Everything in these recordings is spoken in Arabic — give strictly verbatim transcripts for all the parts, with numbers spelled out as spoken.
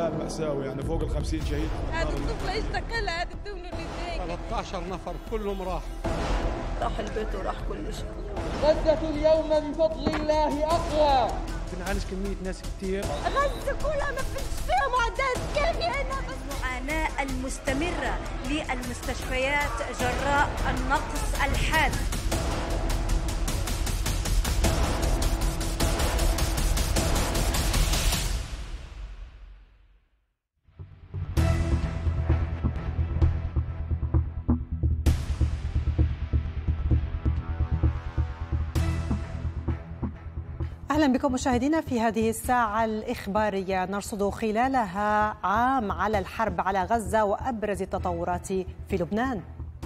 احتلال مأساوي، يعني فوق ال خمسين شهيد. هذه الطفلة ايش دخلها؟ هذه الطفلة اللي زيك ثلاثة عشر نفر كلهم راح راح البيت وراح كل شيء. غزة اليوم بفضل الله أقوى. بنعالج كمية ناس كتير. غزة كلها ما فيش فيها معدات كافية انها بس. المعاناة المستمرة للمستشفيات جراء النقص الحاد. أهلا بكم مشاهدينا في هذه الساعة الإخبارية نرصد خلالها عام على الحرب على غزة وأبرز التطورات في لبنان.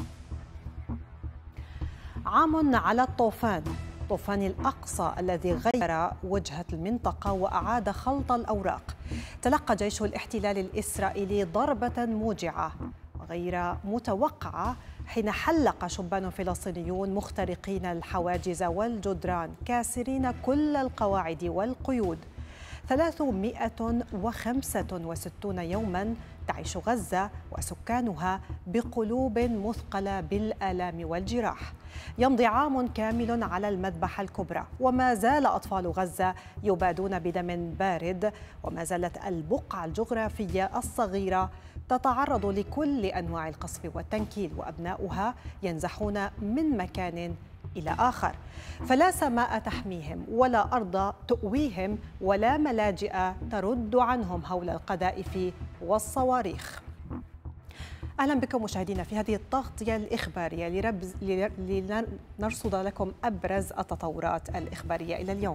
عام على الطوفان، طوفان الأقصى الذي غير وجهة المنطقة وأعاد خلط الأوراق. تلقى جيش الاحتلال الإسرائيلي ضربة موجعة غير متوقعة حين حلق شبان فلسطينيون مخترقين الحواجز والجدران كاسرين كل القواعد والقيود. ثلاثمائة وخمسة وستون يوما تعيش غزة وسكانها بقلوب مثقلة بالآلام والجراح. يمضي عام كامل على المذبحة الكبرى وما زال أطفال غزة يبادون بدم بارد، وما زالت البقعة الجغرافية الصغيرة تتعرض لكل أنواع القصف والتنكيل، وأبناؤها ينزحون من مكان إلى آخر، فلا سماء تحميهم ولا أرض تؤويهم ولا ملاجئ ترد عنهم هول القذائف والصواريخ. أهلا بكم مشاهدينا في هذه التغطية الإخبارية لنرصد لكم أبرز التطورات الإخبارية إلى اليوم.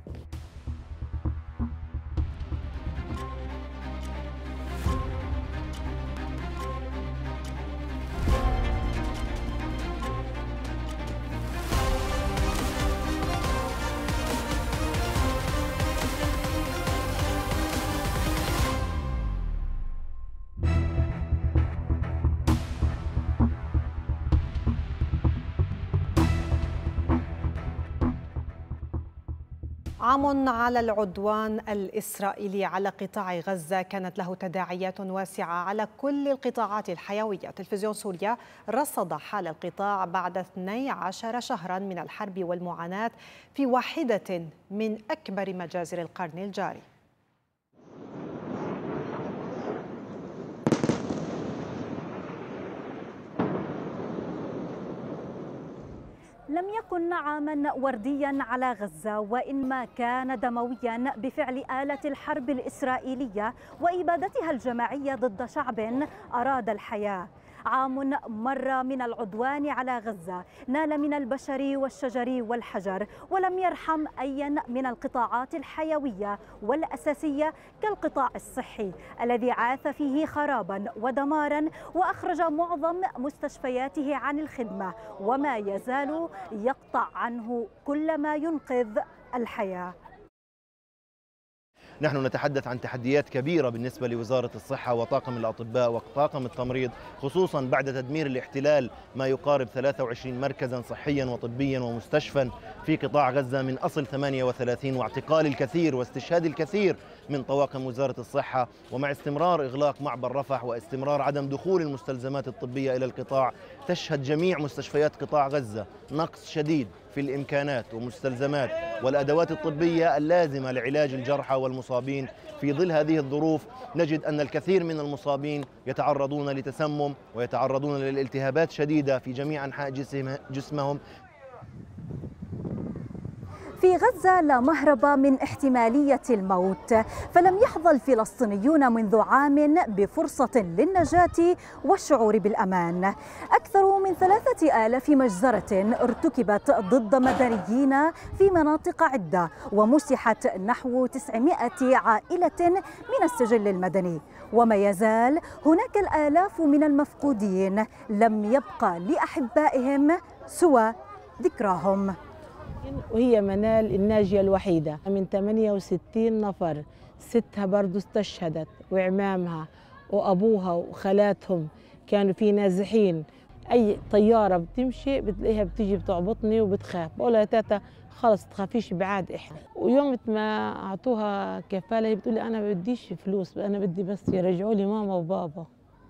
عام على العدوان الإسرائيلي على قطاع غزة كانت له تداعيات واسعة على كل القطاعات الحيوية. تلفزيون سوريا رصد حال القطاع بعد اثني عشر شهرا من الحرب والمعاناة في واحدة من أكبر مجازر القرن الجاري. لم يكن عاما ورديا على غزة، وإنما كان دمويا بفعل آلة الحرب الإسرائيلية وإبادتها الجماعية ضد شعب أراد الحياة. عام مر من العدوان على غزة نال من البشر والشجر والحجر، ولم يرحم أيا من القطاعات الحيوية والأساسية كالقطاع الصحي الذي عاث فيه خرابا ودمارا وأخرج معظم مستشفياته عن الخدمة، وما يزال يقطع عنه كل ما ينقذ الحياة. نحن نتحدث عن تحديات كبيرة بالنسبة لوزارة الصحة وطاقم الأطباء وطاقم التمريض، خصوصا بعد تدمير الاحتلال ما يقارب ثلاثة وعشرين مركزا صحيا وطبيا ومستشفى في قطاع غزة من أصل ثمانية وثلاثين، واعتقال الكثير واستشهاد الكثير من طواقم وزارة الصحة، ومع استمرار إغلاق معبر رفح واستمرار عدم دخول المستلزمات الطبية إلى القطاع. تشهد جميع مستشفيات قطاع غزة نقص شديد في الإمكانات ومستلزمات والأدوات الطبية اللازمة لعلاج الجرحى والمصابين. في ظل هذه الظروف نجد أن الكثير من المصابين يتعرضون لتسمم ويتعرضون للالتهابات شديدة في جميع أنحاء جسمهم. في غزة لا مهرب من احتمالية الموت، فلم يحظى الفلسطينيون منذ عام بفرصة للنجاة والشعور بالأمان. أكثر من ثلاثة آلاف مجزرة ارتكبت ضد مدنيين في مناطق عدة، ومسحت نحو تسعمائة عائلة من السجل المدني، وما يزال هناك الآلاف من المفقودين لم يبقى لأحبائهم سوى ذكراهم. وهي منال الناجية الوحيدة من ثمانية وستين نفر، ستها برضو استشهدت وعمامها وأبوها وخالاتهم كانوا في نازحين. أي طيارة بتمشي بتلاقيها بتيجي بتعبطني وبتخاف، بقولها يا تاتا خلص تخافيش بعاد احنا. ويوم ما اعطوها كفاله هي بتقول لي انا ما بديش فلوس، انا بدي بس يرجعوا لي ماما وبابا.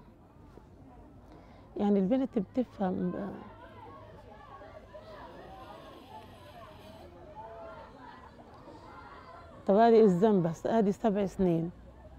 يعني البنت بتفهم بقى. طب هذه الذنب بس هذه سبع سنين.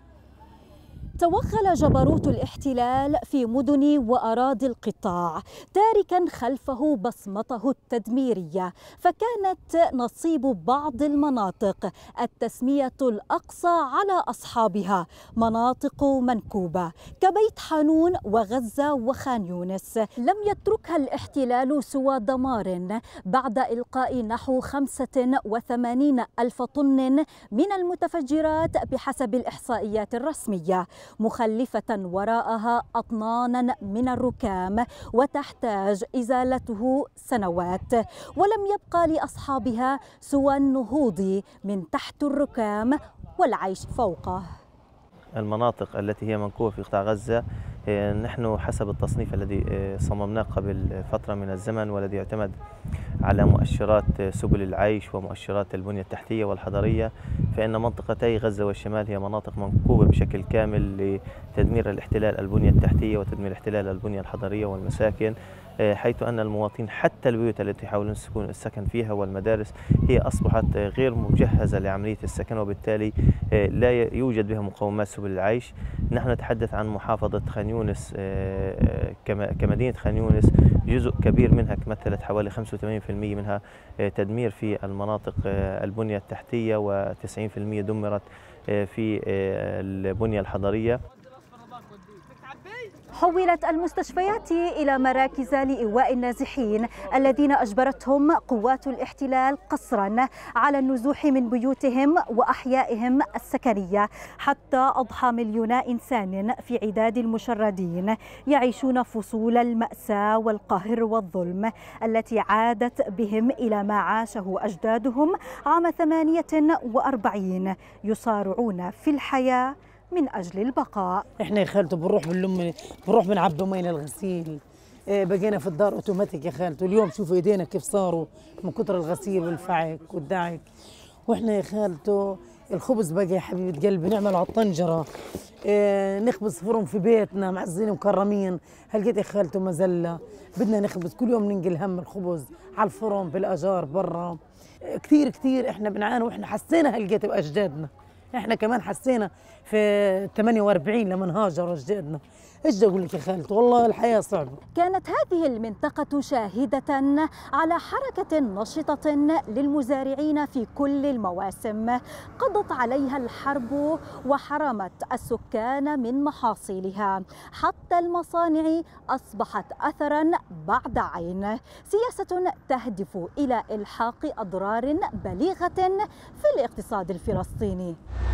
توغل جبروت الاحتلال في مدن وأراضي القطاع تاركا خلفه بصمته التدميرية، فكانت نصيب بعض المناطق التسمية الأقصى على أصحابها، مناطق منكوبة كبيت حانون وغزة وخان يونس. لم يتركها الاحتلال سوى دمار بعد إلقاء نحو خمسة وثمانين ألف طن من المتفجرات بحسب الإحصائيات الرسمية، مخلفة وراءها أطنانا من الركام وتحتاج إزالته سنوات، ولم يبقى لأصحابها سوى النهوض من تحت الركام والعيش فوقه. المناطق التي هي منكوبة في قطاع غزة نحن حسب التصنيف الذي صممناه قبل فترة من الزمن والذي يعتمد على مؤشرات سبل العيش ومؤشرات البنية التحتية والحضرية، فإن منطقتي غزة والشمال هي مناطق منكوبة بشكل كامل لتدمير الاحتلال البنية التحتية وتدمير الاحتلال البنية الحضرية والمساكن، حيث أن المواطنين حتى البيوت التي يحاولون السكن فيها والمدارس هي أصبحت غير مجهزة لعملية السكن، وبالتالي لا يوجد بها مقومات سبل العيش. نحن نتحدث عن محافظة خان يونس كمدينة خان يونس، جزء كبير منها مثلت حوالي خمسة وثمانين بالمئة منها تدمير في المناطق البنية التحتية، وتسعين بالمئة دمرت في البنية الحضرية. حولت المستشفيات إلى مراكز لإيواء النازحين الذين أجبرتهم قوات الاحتلال قسرا على النزوح من بيوتهم وأحيائهم السكنية، حتى أضحى مليونا إنسان في عداد المشردين يعيشون فصول المأساة والقهر والظلم التي عادت بهم إلى ما عاشه أجدادهم عام ثمانية وأربعين، يصارعون في الحياة من أجل البقاء. إحنا يا خالته بنروح بنلم بنروح بنعبي مي للغسيل، إيه بقينا في الدار أوتوماتيك يا خالته. اليوم شوفوا إيدينا كيف صاروا من كتر الغسيل والفعك والدعك. وإحنا يا خالته الخبز بقى يا حبيبة قلبي نعمل على الطنجرة، إيه نخبز فرن في بيتنا معزين ومكرمين. هلقيت يا خالته مزلة بدنا نخبز كل يوم ننقل هم الخبز على الفرن بالأجار برا. إيه كثير كثير إحنا بنعاني، وإحنا حسينا هلقيت بأجدادنا، احنا كمان حسينا في ثمانية وأربعين لما هاجروا اجدادنا. ايش بدي اقول لك يا خالته، والله الحياه صعبه. كانت هذه المنطقه شاهده على حركه نشطه للمزارعين في كل المواسم، قضت عليها الحرب وحرمت السكان من محاصيلها، حتى المصانع اصبحت اثرا بعد عين، سياسه تهدف الى الحاق اضرار بليغه في الاقتصاد الفلسطيني.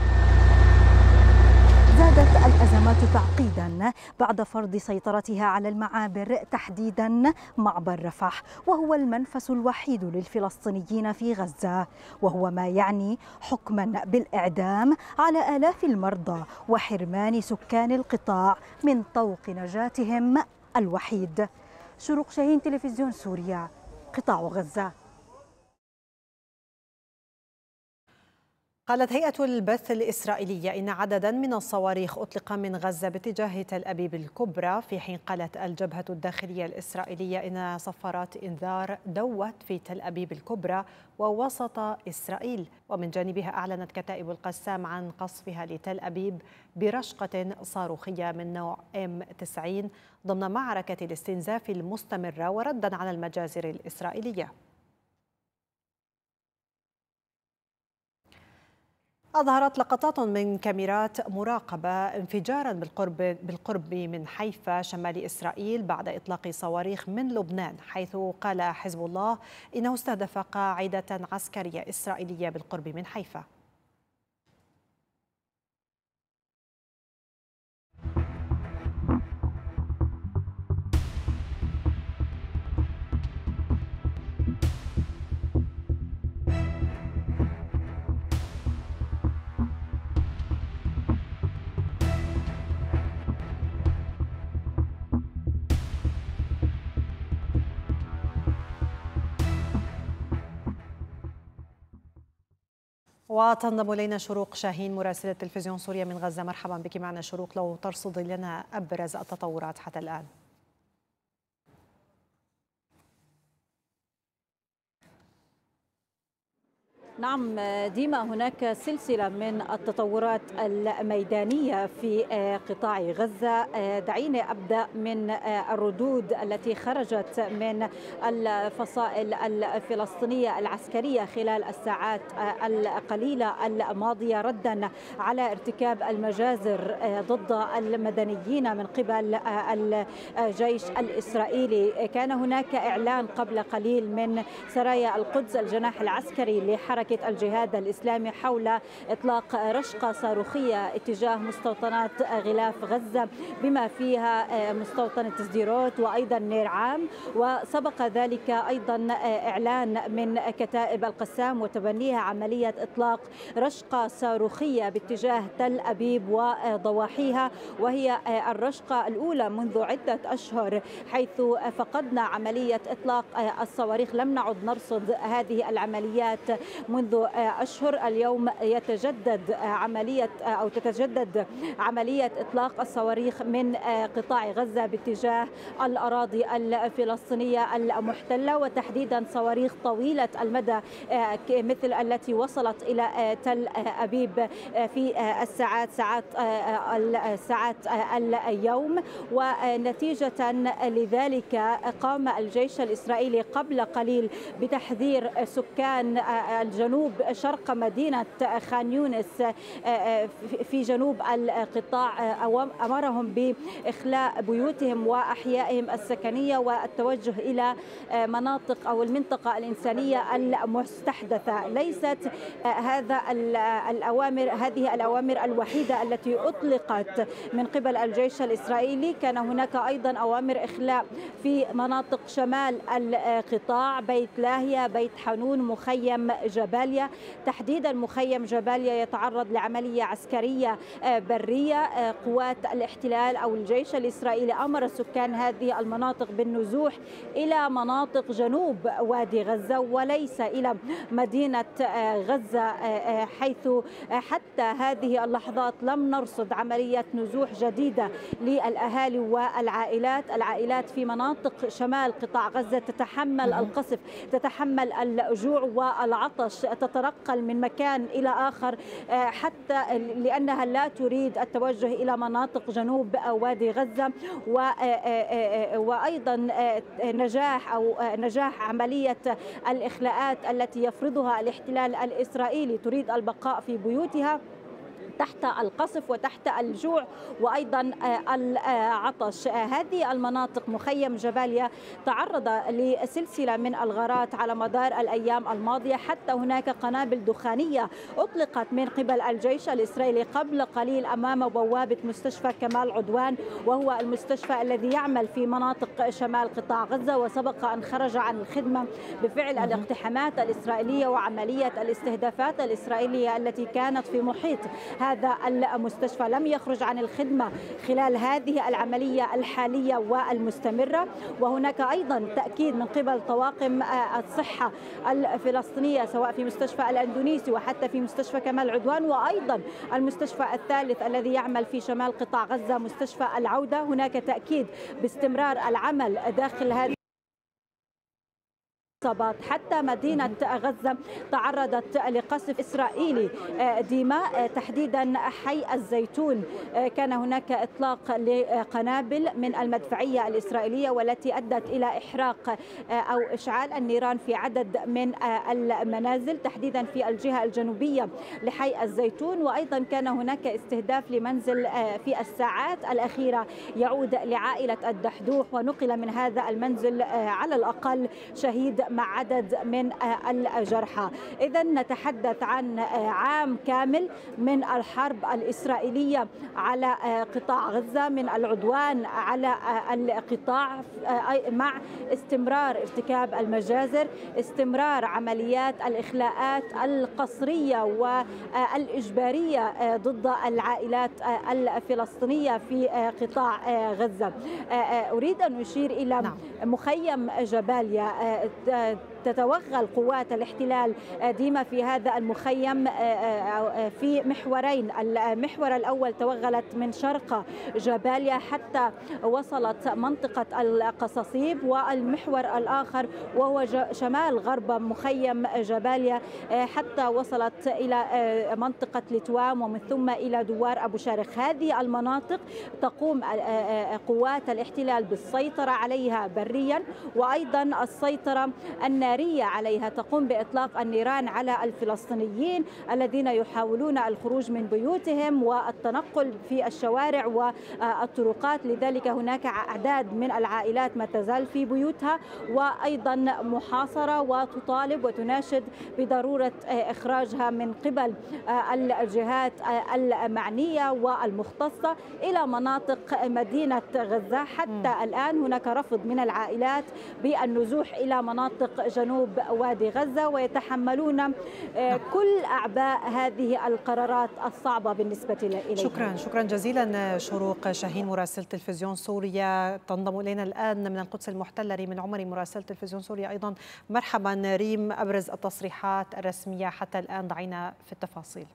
زادت الأزمات تعقيدا بعد فرض سيطرتها على المعابر، تحديدا معبر رفح، وهو المنفذ الوحيد للفلسطينيين في غزة، وهو ما يعني حكما بالإعدام على آلاف المرضى وحرمان سكان القطاع من طوق نجاتهم الوحيد. شروق شاهين، تلفزيون سوريا، قطاع غزة. قالت هيئة البث الإسرائيلية إن عددا من الصواريخ أطلق من غزة باتجاه تل أبيب الكبرى، في حين قالت الجبهة الداخلية الإسرائيلية إن صفارات إنذار دوت في تل أبيب الكبرى ووسط إسرائيل. ومن جانبها أعلنت كتائب القسام عن قصفها لتل أبيب برشقة صاروخية من نوع إم تسعين ضمن معركة الاستنزاف المستمرة، وردا على المجازر الإسرائيلية. أظهرت لقطات من كاميرات مراقبة انفجارا بالقرب بالقرب من حيفا شمال إسرائيل بعد إطلاق صواريخ من لبنان، حيث قال حزب الله إنه استهدف قاعدة عسكرية إسرائيلية بالقرب من حيفا. وتنضم إلينا شروق شاهين مراسلة تلفزيون سوريا من غزة. مرحبا بك معنا شروق، لو ترصدي لنا أبرز التطورات حتى الآن. نعم ديما، هناك سلسلة من التطورات الميدانية في قطاع غزة. دعيني أبدأ من الردود التي خرجت من الفصائل الفلسطينية العسكرية خلال الساعات القليلة الماضية ردا على ارتكاب المجازر ضد المدنيين من قبل الجيش الإسرائيلي. كان هناك إعلان قبل قليل من سرايا القدس الجناح العسكري لحركة الجهاد الإسلامي حول إطلاق رشقة صاروخية اتجاه مستوطنات غلاف غزة بما فيها مستوطنة سديروت وأيضا نير عام، وسبق ذلك أيضا إعلان من كتائب القسام وتبنيها عملية إطلاق رشقة صاروخية باتجاه تل أبيب وضواحيها، وهي الرشقة الأولى منذ عدة أشهر، حيث فقدنا عملية إطلاق الصواريخ. لم نعد نرصد هذه العمليات منذ أشهر. اليوم يتجدد عملية أو تتجدد عملية إطلاق الصواريخ من قطاع غزة باتجاه الأراضي الفلسطينية المحتلة، وتحديدا صواريخ طويلة المدى مثل التي وصلت إلى تل أبيب في الساعات ساعات الساعات اليوم. ونتيجة لذلك قام الجيش الإسرائيلي قبل قليل بتحذير سكان الجنوب شرق مدينة خان يونس في جنوب القطاع، أمرهم بإخلاء بيوتهم وأحيائهم السكنية والتوجه إلى مناطق أو المنطقة الإنسانية المستحدثة. ليست هذا الأوامر هذه الأوامر الوحيدة التي أطلقت من قبل الجيش الإسرائيلي، كان هناك أيضا أوامر إخلاء في مناطق شمال القطاع، بيت لاهيا، بيت حنون، مخيم جباليا. تحديدا مخيم جباليا يتعرض لعملية عسكرية برية. قوات الاحتلال أو الجيش الإسرائيلي أمر سكان هذه المناطق بالنزوح إلى مناطق جنوب وادي غزة وليس إلى مدينة غزة، حيث حتى هذه اللحظات لم نرصد عملية نزوح جديدة للأهالي والعائلات. العائلات في مناطق شمال قطاع غزة تتحمل القصف، تتحمل الجوع والعطش، تترقل من مكان إلى آخر حتى لأنها لا تريد التوجه إلى مناطق جنوب وادي غزة. وأيضا نجاح أو نجاح عملية الإخلاءات التي يفرضها الاحتلال الإسرائيلي، تريد البقاء في بيوتها تحت القصف وتحت الجوع وأيضا العطش. هذه المناطق مخيم جباليا تعرض لسلسلة من الغارات على مدار الأيام الماضية، حتى هناك قنابل دخانية أطلقت من قبل الجيش الإسرائيلي قبل قليل أمام بوابة مستشفى كمال عدوان، وهو المستشفى الذي يعمل في مناطق شمال قطاع غزة، وسبق أن خرج عن الخدمة بفعل الاقتحامات الإسرائيلية وعملية الاستهدافات الإسرائيلية التي كانت في محيط هذا المستشفى. لم يخرج عن الخدمة خلال هذه العملية الحالية والمستمرة. وهناك أيضا تأكيد من قبل طواقم الصحة الفلسطينية سواء في مستشفى الأندونيسي وحتى في مستشفى كمال عدوان، وأيضا المستشفى الثالث الذي يعمل في شمال قطاع غزة مستشفى العودة. هناك تأكيد باستمرار العمل داخل هذه حتى مدينة غزة تعرضت لقصف إسرائيلي ديما، تحديدا حي الزيتون. كان هناك إطلاق لقنابل من المدفعية الإسرائيلية والتي أدت إلى إحراق أو إشعال النيران في عدد من المنازل تحديدا في الجهة الجنوبية لحي الزيتون. وأيضا كان هناك استهداف لمنزل في الساعات الأخيرة يعود لعائلة الدحدوح، ونقل من هذا المنزل على الأقل شهيد مع عدد من الجرحى. إذا نتحدث عن عام كامل من الحرب الإسرائيلية على قطاع غزة، من العدوان على القطاع مع استمرار ارتكاب المجازر، استمرار عمليات الإخلاءات القسرية والإجبارية ضد العائلات الفلسطينية في قطاع غزة. أريد أن أشير إلى مخيم جباليا. تتوغل قوات الاحتلال ديما في هذا المخيم في محورين. المحور الأول توغلت من شرق جباليا حتى وصلت منطقة القصاصيب، والمحور الآخر وهو شمال غرب مخيم جباليا حتى وصلت إلى منطقة لتوام ومن ثم إلى دوار أبو شارخ. هذه المناطق تقوم قوات الاحتلال بالسيطرة عليها بريا، وأيضا السيطرة النارية عليها، تقوم بإطلاق النيران على الفلسطينيين الذين يحاولون الخروج من بيوتهم والتنقل في الشوارع والطرقات. لذلك هناك أعداد من العائلات ما تزال في بيوتها، وأيضا محاصرة وتطالب وتناشد بضرورة إخراجها من قبل الجهات المعنية والمختصة إلى مناطق مدينة غزة. حتى الآن هناك رفض من العائلات بالنزوح إلى مناطق جنوب وادي غزة، ويتحملون كل أعباء هذه القرارات الصعبة بالنسبة إليهم. شكرا شكرا جزيلا شروق شاهين مراسل تلفزيون سوريا. تنضم إلينا الآن من القدس المحتلة ريم العمري مراسل تلفزيون سوريا أيضا. مرحبا ريم، أبرز التصريحات الرسمية حتى الآن، ضعينا في التفاصيل.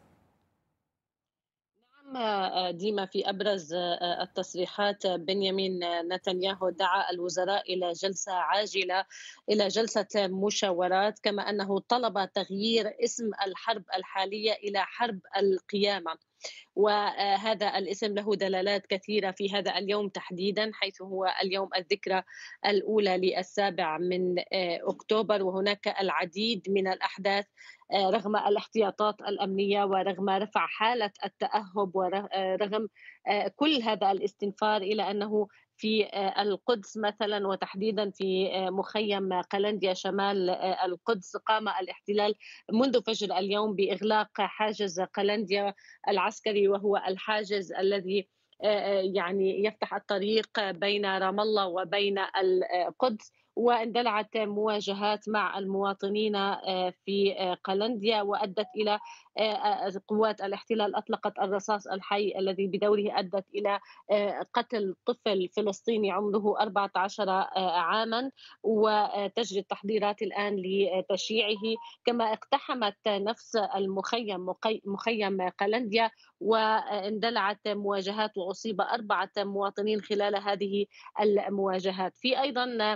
ديما في أبرز التصريحات بنيامين نتنياهو دعا الوزراء إلى جلسة عاجلة إلى جلسة مشاورات، كما أنه طلب تغيير اسم الحرب الحالية إلى حرب القيامة، وهذا الاسم له دلالات كثيرة في هذا اليوم تحديدا، حيث هو اليوم الذكرى الأولى للسابع من أكتوبر، وهناك العديد من الأحداث رغم الاحتياطات الأمنية ورغم رفع حالة التأهب ورغم كل هذا الاستنفار، إلى أنه في القدس مثلا وتحديدا في مخيم قلنديا شمال القدس قام الاحتلال منذ فجر اليوم بإغلاق حاجز قلنديا العسكري، وهو الحاجز الذي يعني يفتح الطريق بين رام الله وبين القدس، واندلعت مواجهات مع المواطنين في قلنديا وأدت إلى قوات الاحتلال أطلقت الرصاص الحي الذي بدوره أدت إلى قتل طفل فلسطيني عمره أربعة عشر عاما، وتجري التحضيرات الآن لتشييعه. كما اقتحمت نفس المخيم مخيم قلنديا واندلعت مواجهات وأصيب أربعة مواطنين خلال هذه المواجهات. في أيضا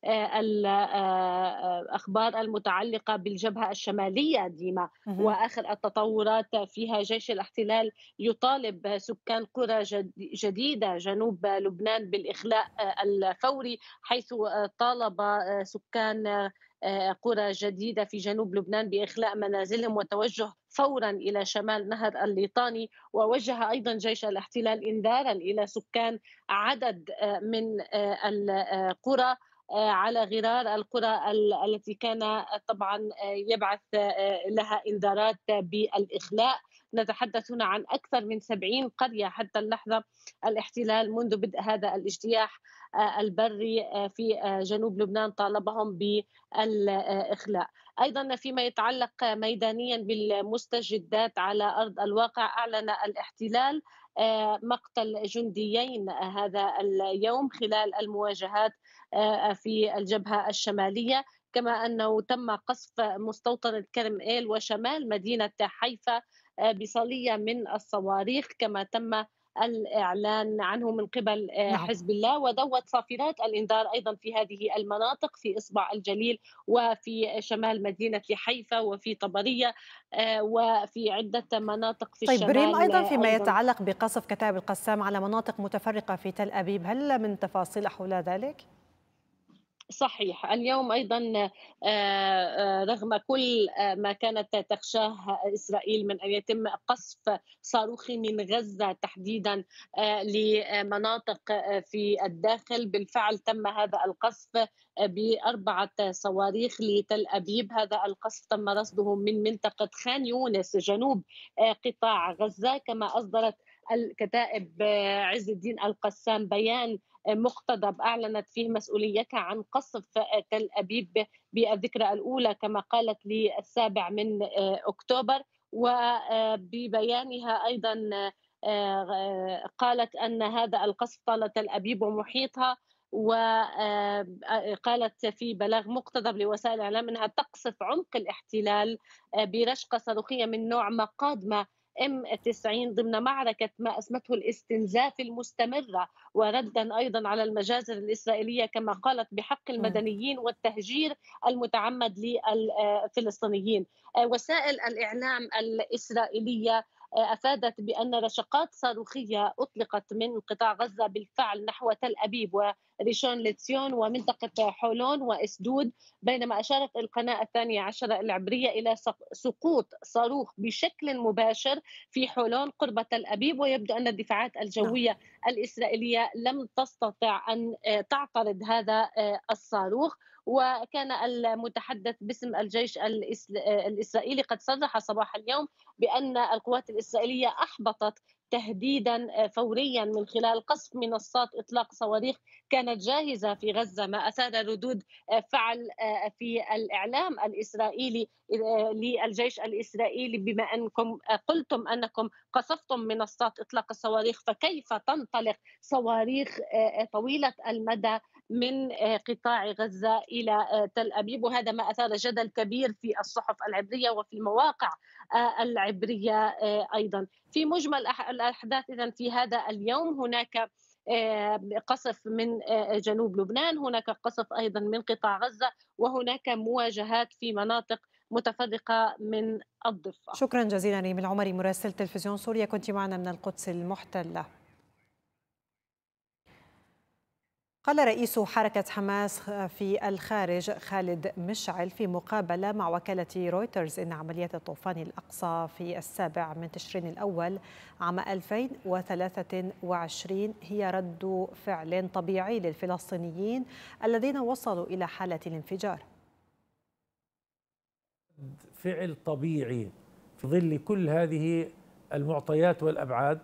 الأخبار المتعلقة بالجبهة الشمالية ديما، وآخر التطورات فيها جيش الاحتلال يطالب سكان قرى جديدة جنوب لبنان بالإخلاء الفوري، حيث طالب سكان قرى جديدة في جنوب لبنان بإخلاء منازلهم والتوجه فورا إلى شمال نهر الليطاني. ووجه أيضا جيش الاحتلال إنذارا إلى سكان عدد من القرى على غرار القرى التي كان طبعا يبعث لها إنذارات بالإخلاء. نتحدث هنا عن أكثر من سبعين قرية حتى اللحظة الاحتلال منذ بدء هذا الاجتياح البري في جنوب لبنان طالبهم بالإخلاء. أيضا فيما يتعلق ميدانيا بالمستجدات على أرض الواقع، أعلن الاحتلال مقتل جنديين هذا اليوم خلال المواجهات في الجبهة الشمالية، كما أنه تم قصف مستوطنة كرم إيل وشمال مدينة حيفا بصلية من الصواريخ، كما تم الإعلان عنه من قبل حزب الله. ودوت صافرات الإنذار أيضا في هذه المناطق في إصبع الجليل وفي شمال مدينة حيفا وفي طبرية وفي عدة مناطق في طيب الشمال. طيب ريم، أيضا فيما أيضاً يتعلق بقصف كتائب القسام على مناطق متفرقة في تل أبيب، هل من تفاصيل حول ذلك؟ صحيح، اليوم أيضا رغم كل ما كانت تخشاه إسرائيل من أن يتم قصف صاروخي من غزة تحديدا لمناطق في الداخل، بالفعل تم هذا القصف بأربعة صواريخ لتل أبيب. هذا القصف تم رصده من منطقة خان يونس جنوب قطاع غزة. كما أصدرت الكتائب عز الدين القسام بيان مقتضب أعلنت فيه مسؤوليتها عن قصف تل أبيب بالذكرى الأولى كما قالت للسابع من أكتوبر. وببيانها أيضا قالت أن هذا القصف طال تل أبيب ومحيطها وقالت في بلاغ مقتضب لوسائل الإعلام أنها تقصف عمق الاحتلال برشقة صاروخية من نوع مقادمة إم تسعين ضمن معركة ما أسمته الاستنزاف المستمرة، وردا أيضا على المجازر الإسرائيلية كما قالت بحق المدنيين والتهجير المتعمد للفلسطينيين. وسائل الإعلام الإسرائيلية أفادت بأن رشقات صاروخية أطلقت من قطاع غزة بالفعل نحو تل أبيب وريشون لتسيون ومنطقة حولون وإسدود، بينما أشارت القناة الثانية عشرة العبرية إلى سقوط صاروخ بشكل مباشر في حولون قرب تل أبيب. ويبدو أن الدفاعات الجوية الإسرائيلية لم تستطع أن تعترض هذا الصاروخ. وكان المتحدث باسم الجيش الإسرائيلي قد صرح صباح اليوم بأن القوات الإسرائيلية أحبطت تهديدا فوريا من خلال قصف منصات إطلاق صواريخ كانت جاهزة في غزة، ما أثار ردود فعل في الإعلام الإسرائيلي للجيش الإسرائيلي، بما أنكم قلتم أنكم قصفتم منصات إطلاق الصواريخ فكيف تنطلق صواريخ طويلة المدى من قطاع غزة إلى تل أبيب. وهذا ما أثار جدل كبير في الصحف العبرية وفي المواقع العبرية أيضا. في مجمل الأحداث إذن في هذا اليوم هناك قصف من جنوب لبنان، هناك قصف أيضا من قطاع غزة، وهناك مواجهات في مناطق متفرقة من الضفة. شكرا جزيلا ريم العمري مراسل تلفزيون سوريا، كنت معنا من القدس المحتلة. قال رئيس حركة حماس في الخارج خالد مشعل في مقابلة مع وكالة رويترز إن عمليات طوفان الأقصى في السابع من تشرين الأول عام ألفين وثلاثة وعشرين هي رد فعل طبيعي للفلسطينيين الذين وصلوا إلى حالة الانفجار. فعل طبيعي في ظل كل هذه المعطيات والأبعاد،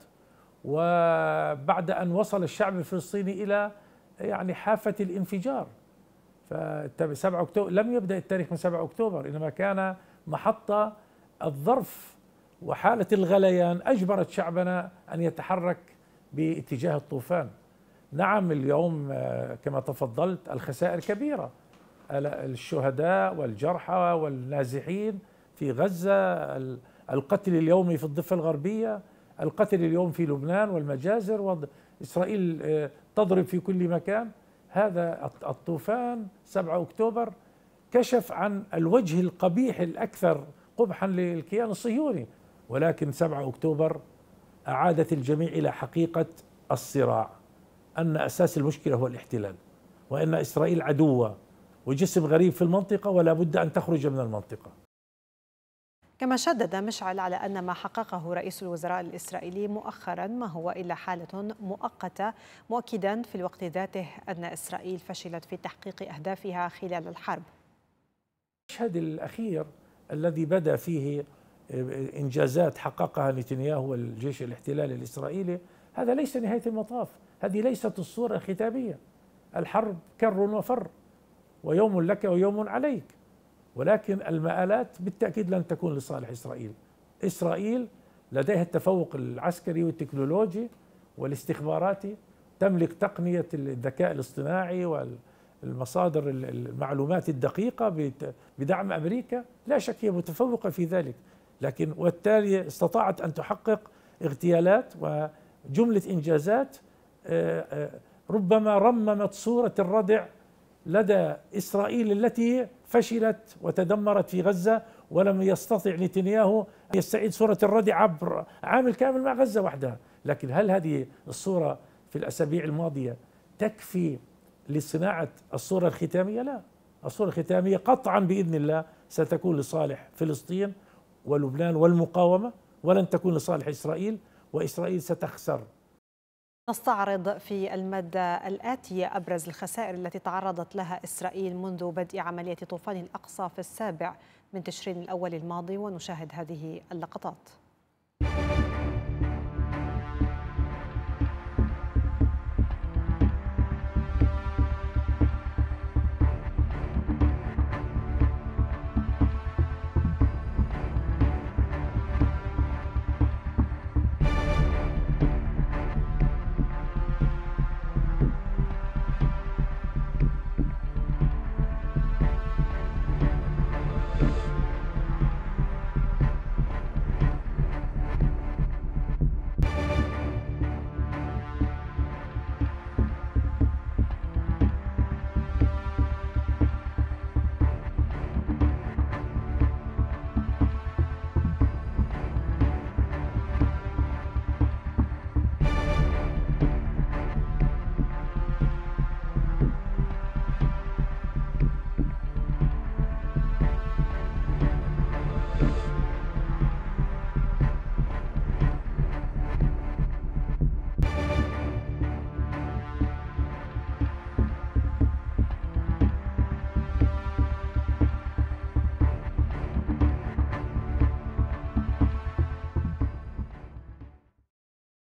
وبعد أن وصل الشعب الفلسطيني إلى يعني حافة الانفجار. فسبعة أكتوبر لم يبدأ التاريخ من سبعة أكتوبر، إنما كان محطة الظرف وحالة الغليان أجبرت شعبنا أن يتحرك باتجاه الطوفان. نعم اليوم كما تفضلت الخسائر كبيرة، الشهداء والجرحى والنازحين في غزة، القتل اليومي في الضفة الغربية، القتل اليوم في لبنان والمجازر، وإسرائيل تضرب في كل مكان. هذا الطوفان سبعة أكتوبر كشف عن الوجه القبيح الأكثر قبحا للكيان الصهيوني، ولكن سبعة أكتوبر أعادت الجميع إلى حقيقة الصراع، أن أساس المشكلة هو الاحتلال، وأن إسرائيل عدوة وجسم غريب في المنطقة ولا بد أن تخرج من المنطقة. كما شدد مشعل على أن ما حققه رئيس الوزراء الإسرائيلي مؤخرا ما هو إلا حالة مؤقتة، مؤكدا في الوقت ذاته أن إسرائيل فشلت في تحقيق أهدافها خلال الحرب. المشهد الأخير الذي بدا فيه إنجازات حققها نتنياهو والجيش الاحتلالي الإسرائيلي هذا ليس نهاية المطاف، هذه ليست الصورة الختامية. الحرب كر وفر، ويوم لك ويوم عليك، ولكن المآلات بالتأكيد لن تكون لصالح إسرائيل. إسرائيل لديها التفوق العسكري والتكنولوجي والاستخباراتي، تملك تقنية الذكاء الاصطناعي والمصادر المعلومات الدقيقة بدعم أمريكا، لا شك هي متفوقة في ذلك، لكن والتالي استطاعت أن تحقق اغتيالات وجملة إنجازات ربما رممت صورة الردع لدى إسرائيل التي فشلت وتدمرت في غزة، ولم يستطع نتنياهو أن يستعيد صورة الردع عبر عام كامل مع غزة وحدها. لكن هل هذه الصورة في الأسابيع الماضية تكفي لصناعة الصورة الختامية؟ لا، الصورة الختامية قطعا بإذن الله ستكون لصالح فلسطين ولبنان والمقاومة، ولن تكون لصالح إسرائيل، وإسرائيل ستخسر. نستعرض في المادة الآتية أبرز الخسائر التي تعرضت لها إسرائيل منذ بدء عملية طوفان الأقصى في السابع من تشرين الأول الماضي، ونشاهد هذه اللقطات.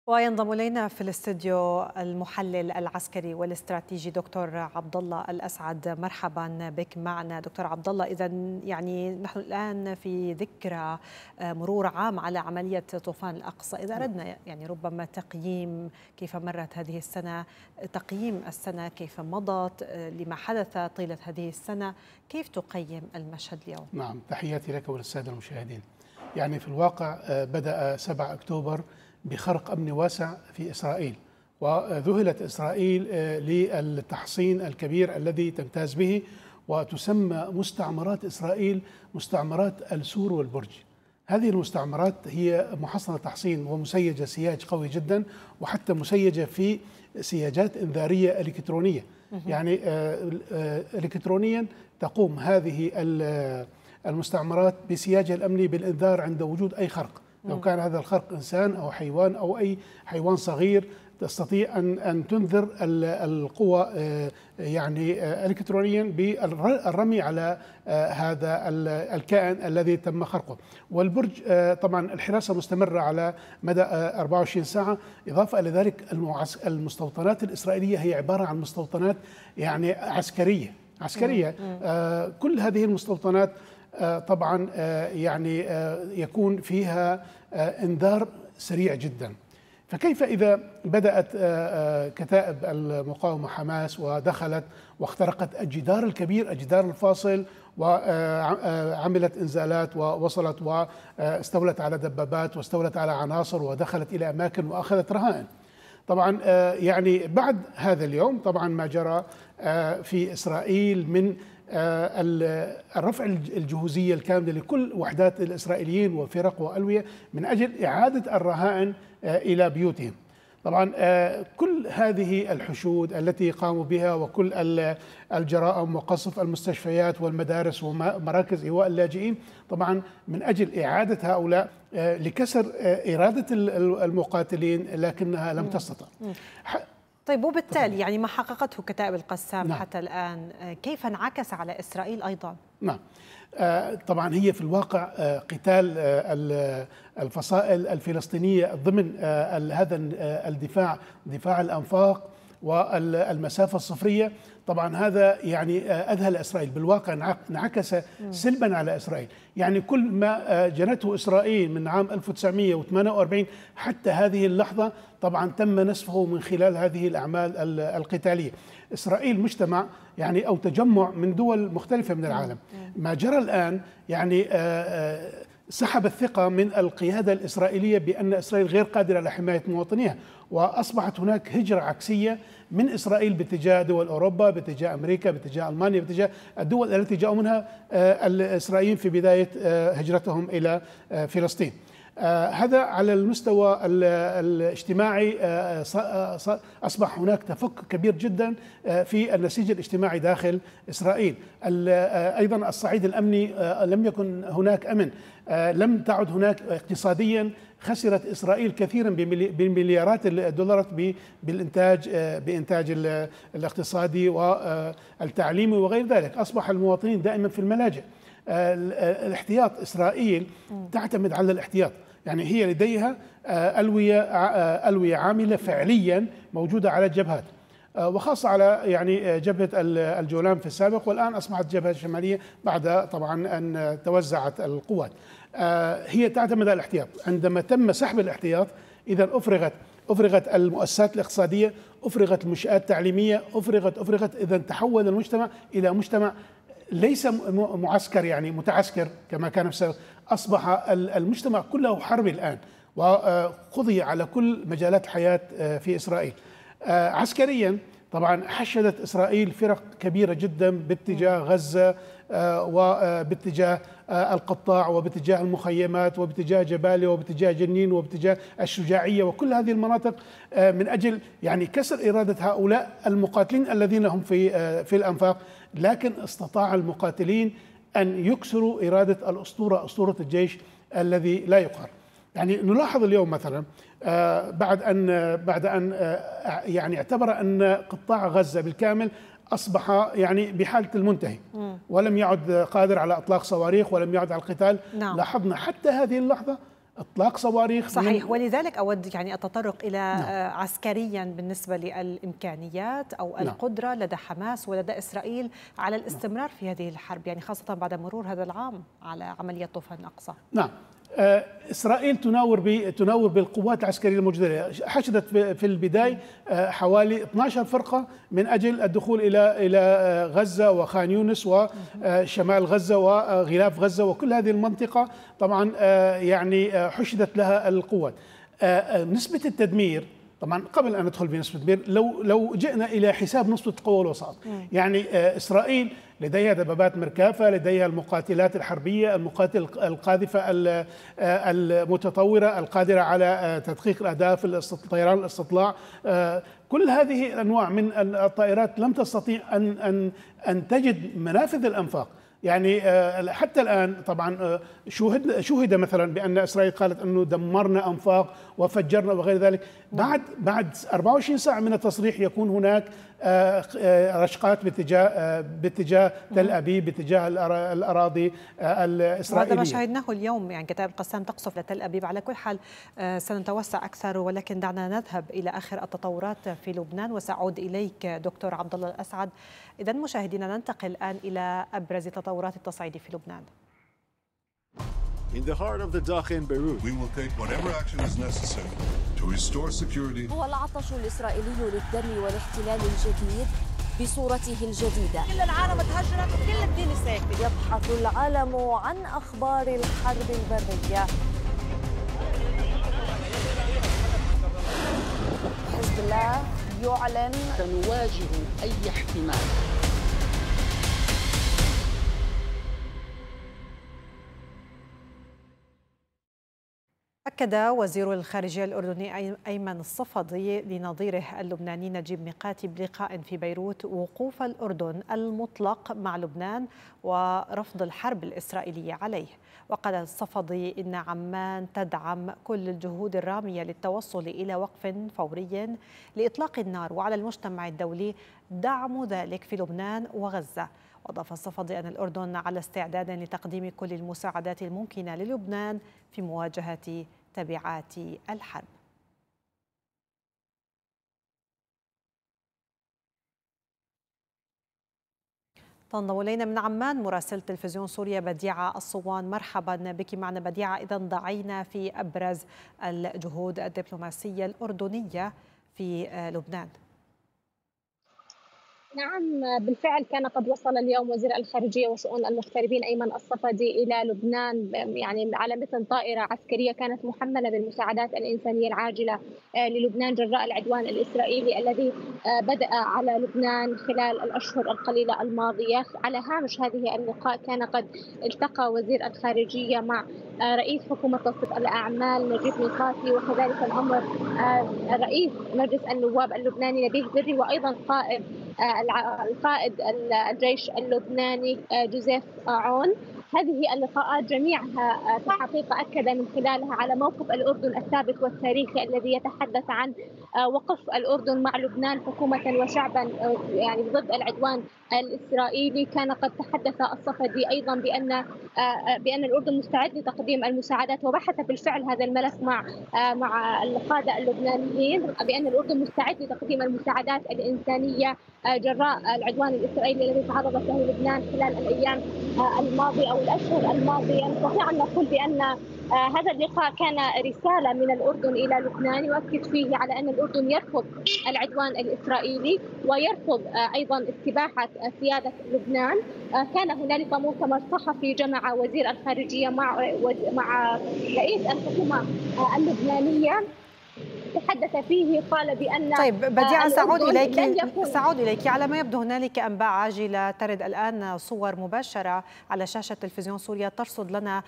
وينضم الينا في الاستوديو المحلل العسكري والاستراتيجي دكتور عبد الله الاسعد. مرحبا بك معنا دكتور عبد الله. اذا يعني نحن الان في ذكرى مرور عام على عمليه طوفان الاقصى، اذا اردنا يعني ربما تقييم كيف مرت هذه السنه، تقييم السنه كيف مضت لما حدث طيله هذه السنه، كيف تقيم المشهد اليوم؟ نعم، تحياتي لك وللساده المشاهدين. يعني في الواقع بدأ سبعة أكتوبر بخرق أمني واسع في إسرائيل، وذهلت إسرائيل للتحصين الكبير الذي تمتاز به، وتسمى مستعمرات إسرائيل مستعمرات السور والبرج. هذه المستعمرات هي محصنة تحصين ومسيجة سياج قوي جدا، وحتى مسيجة في سياجات إنذارية إلكترونية. يعني إلكترونيا تقوم هذه المستعمرات بسياجها الأمني بالإنذار عند وجود أي خرق، لو كان هذا الخرق إنسان أو حيوان أو أي حيوان صغير، تستطيع أن أن تنذر القوى يعني إلكترونيا بالرمي على هذا الكائن الذي تم خرقه. والبرج طبعا الحراسة مستمرة على مدى أربعة وعشرين ساعة. إضافة إلى ذلك المستوطنات الإسرائيلية هي عبارة عن مستوطنات يعني عسكرية عسكرية آه كل هذه المستوطنات آه طبعا آه يعني آه يكون فيها آه انذار سريع جدا. فكيف إذا بدأت آه كتائب المقاومة حماس ودخلت واخترقت الجدار الكبير، الجدار الفاصل، وعملت انزالات ووصلت واستولت على دبابات واستولت على عناصر ودخلت إلى أماكن وأخذت رهائن. طبعا يعني بعد هذا اليوم طبعا ما جرى في إسرائيل من الرفع الجهوزية الكاملة لكل وحدات الإسرائيليين وفرق وألوية من أجل إعادة الرهائن إلى بيوتهم. طبعا كل هذه الحشود التي قاموا بها وكل الجرائم وقصف المستشفيات والمدارس ومراكز إيواء اللاجئين طبعا من أجل إعادة هؤلاء لكسر إرادة المقاتلين، لكنها لم تستطع. طيب، وبالتالي يعني ما حققته كتائب القسام نعم. حتى الآن كيف انعكس على إسرائيل أيضا؟ نعم طبعا هي في الواقع قتال الفصائل الفلسطينية ضمن هذا الدفاع، دفاع الأنفاق والمسافة الصفرية. طبعا هذا يعني أذهل إسرائيل، بالواقع انعكس سلبا على إسرائيل. يعني كل ما جنته إسرائيل من عام ألف وتسعمئة وثمانية وأربعين حتى هذه اللحظة طبعا تم نسفه من خلال هذه الأعمال القتالية. إسرائيل مجتمع يعني أو تجمع من دول مختلفة من العالم. ما جرى الآن يعني سحب الثقة من القيادة الإسرائيلية بأن إسرائيل غير قادرة على حماية مواطنيها، وأصبحت هناك هجرة عكسية من إسرائيل باتجاه دول أوروبا، باتجاه أمريكا، باتجاه ألمانيا، باتجاه الدول التي جاءوا منها الإسرائيليين في بداية هجرتهم إلى فلسطين. آه هذا على المستوى الاجتماعي آه أصبح هناك تفك كبير جدا آه في النسيج الاجتماعي داخل إسرائيل. آه أيضا الصعيد الأمني آه لم يكن هناك أمن، آه لم تعد هناك اقتصاديا. خسرت إسرائيل كثيرا بمليارات الدولارات بالإنتاج آه بإنتاج الاقتصادي والتعليمي وغير ذلك. أصبح المواطنين دائما في الملاجئ. آه الاحتياط، إسرائيل تعتمد على الاحتياط، يعني هي لديها ألوية ألوية عاملة فعليا موجودة على الجبهات، وخاصة على يعني جبهة الجولان في السابق، والآن أصبحت جبهة شمالية بعد طبعا أن توزعت القوات. هي تعتمد على الاحتياط. عندما تم سحب الاحتياط إذا أفرغت أفرغت المؤسسات الاقتصادية، أفرغت المنشآت التعليمية، أفرغت أفرغت إذا تحول المجتمع إلى مجتمع ليس معسكر يعني متعسكر كما كان في السابق. أصبح المجتمع كله حربي الآن، وقضي على كل مجالات الحياة في إسرائيل. عسكريا طبعا حشدت إسرائيل فرق كبيرة جدا باتجاه غزة وباتجاه القطاع وباتجاه المخيمات وباتجاه جباليا وباتجاه جنين وباتجاه الشجاعية وكل هذه المناطق من أجل يعني كسر إرادة هؤلاء المقاتلين الذين هم في في الأنفاق. لكن استطاع المقاتلين أن يكسروا إرادة الأسطورة، أسطورة الجيش الذي لا يقهر. يعني نلاحظ اليوم مثلا بعد أن بعد أن يعني اعتبر أن قطاع غزة بالكامل أصبح يعني بحالة المنتهي ولم يعد قادر على إطلاق صواريخ ولم يعد على القتال. نعم. لاحظنا حتى هذه اللحظة اطلاق صواريخ. صحيح، ولذلك اود يعني التطرق الى نعم. عسكريا بالنسبه للامكانيات او نعم. القدره لدى حماس ولدى اسرائيل على الاستمرار نعم. في هذه الحرب، يعني خاصه بعد مرور هذا العام على عمليه طوفان الاقصى. نعم. إسرائيل تناور تناور بالقوات العسكرية الموجودة، حشدت في البداية حوالي اثنعش فرقة من أجل الدخول إلى إلى غزة وخان يونس وشمال غزة وغلاف غزة وكل هذه المنطقة. طبعا يعني حشدت لها القوات. نسبة التدمير طبعا قبل ان ندخل بنسبه التدمير، لو لو جئنا الى حساب نسبه القوى والوساط، يعني اسرائيل لديها دبابات مركافه، لديها المقاتلات الحربيه، المقاتل القاذفه المتطوره القادره على تدقيق الاهداف، الطيران الاستطلاع، كل هذه الانواع من الطائرات لم تستطيع ان ان ان تجد منافذ الانفاق. يعني حتى الآن طبعا شوهد شوهد مثلا بأن إسرائيل قالت أنه دمرنا أنفاق وفجرنا وغير ذلك. بعد بعد أربعة وعشرين ساعة من التصريح يكون هناك رشقات باتجاه باتجاه تل أبيب، باتجاه الأراضي الإسرائيلية. وهذا ما شاهدناه اليوم، يعني كتائب القسام تقصف لتل أبيب. على كل حال سنتوسع أكثر، ولكن دعنا نذهب إلى آخر التطورات في لبنان وسأعود إليك دكتور عبد الله الأسعد. إذا مشاهدينا ننتقل الآن إلى أبرز تطورات التصعيد في لبنان. In the heart of the Doha in Beirut. We will take whatever action is necessary to restore security. هو العطش الإسرائيلي للدم والاحتلال الجديد بصورته الجديدة. كل العالم تهجرت وكل الدنيا ساكتة. يبحث العالم عن أخبار الحرب البرية. حزب الله يعلن سنواجه أي احتمال. أكد وزير الخارجية الأردني أيمن الصفدي لنظيره اللبناني نجيب ميقاتي بلقاء في بيروت وقوف الأردن المطلق مع لبنان ورفض الحرب الإسرائيلية عليه. وقال الصفدي إن عمان تدعم كل الجهود الرامية للتوصل إلى وقف فوري لإطلاق النار، وعلى المجتمع الدولي دعم ذلك في لبنان وغزة. وأضاف الصفدي أن الأردن على استعداد لتقديم كل المساعدات الممكنة للبنان في مواجهة تبعات الحرب. تنضم إلينا من عمان مراسلة تلفزيون سوريا بديعة الصوان. مرحبا بك معنا بديعة. إذا ضعينا في أبرز الجهود الدبلوماسية الأردنية في لبنان. نعم بالفعل كان قد وصل اليوم وزير الخارجية وشؤون المغتربين أيمن الصفدي إلى لبنان، يعني على متن طائرة عسكرية كانت محملة بالمساعدات الإنسانية العاجلة للبنان جراء العدوان الإسرائيلي الذي بدأ على لبنان خلال الأشهر القليلة الماضية. على هامش هذه اللقاء كان قد التقى وزير الخارجية مع رئيس حكومة تنسيق الأعمال نجيب ميقاتي، وكذلك الأمر رئيس مجلس النواب اللبناني نبيه بري، وأيضا قائد القائد الجيش اللبناني جوزيف عون. هذه اللقاءات جميعها في الحقيقة أكد من خلالها على موقف الأردن الثابت والتاريخي الذي يتحدث عن وقف الأردن مع لبنان حكومة وشعبا يعني ضد العدوان الإسرائيلي. كان قد تحدث الصفدي أيضا بأن بأن الأردن مستعد لتقديم المساعدات، وبحث بالفعل هذا الملف مع مع القادة اللبنانيين بأن الأردن مستعد لتقديم المساعدات الإنسانية جراء العدوان الإسرائيلي الذي تعرضت له لبنان خلال الأيام الماضية أو الأشهر الماضية. نستطيع أن نقول بأن هذا اللقاء كان رسالة من الأردن إلى لبنان يؤكد فيه على أن الأردن يرفض العدوان الإسرائيلي ويرفض أيضا استباحة سيادة لبنان. كان هنالك مؤتمر صحفي جمع وزير الخارجية مع مع رئيس الحكومة اللبنانية تحدث فيه، قال بأن طيب بديعة سأعود إليك سأعود إليك على ما يبدو هنالك أنباء عاجلة ترد الآن صور مباشرة على شاشة تلفزيون سوريا ترصد لنا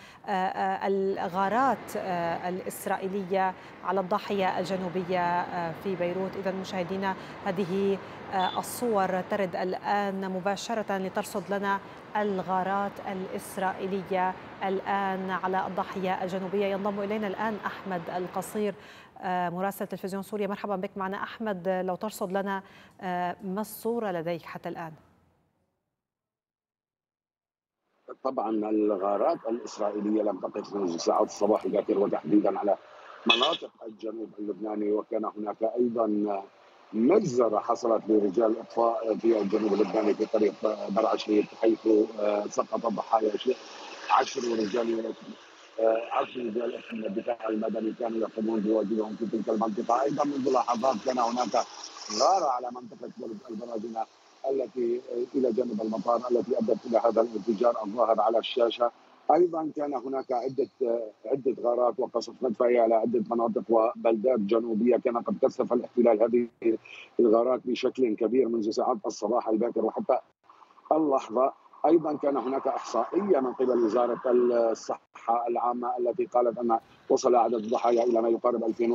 الغارات الإسرائيلية على الضاحية الجنوبية في بيروت. إذا مشاهدينا هذه الصور ترد الآن مباشرة لترصد لنا الغارات الإسرائيلية الآن على الضاحية الجنوبية. ينضم إلينا الآن أحمد القصير مراسل تلفزيون سوريا. مرحبا بك معنا أحمد، لو ترصد لنا ما الصورة لديك حتى الآن؟ طبعا الغارات الإسرائيلية لم تقف منذ ساعات الصباح الباكر وتحديدا على مناطق الجنوب اللبناني، وكان هناك أيضا مجزرة حصلت لرجال إطفاء في الجنوب اللبناني في طريق درعا شريف، حيث سقط الضحايا عشر رجال عشر رجال من الدفاع المدني كانوا يقومون بواجبهم في تلك المنطقة. أيضا منذ لحظات كان هناك غارة على منطقة البراجنة التي إلى جانب المطار التي أدت إلى هذا الانفجار الظاهر على الشاشة. أيضا كان هناك عدة عدة غارات وقصف مدفعي على عدة مناطق وبلدات جنوبية. كان قد كثف الاحتلال هذه الغارات بشكل كبير منذ ساعات الصباح الباكر وحتى اللحظة. أيضا كان هناك إحصائية من قبل وزارة الصحة العامة التي قالت أن وصل عدد الضحايا إلى ما يقارب ألفين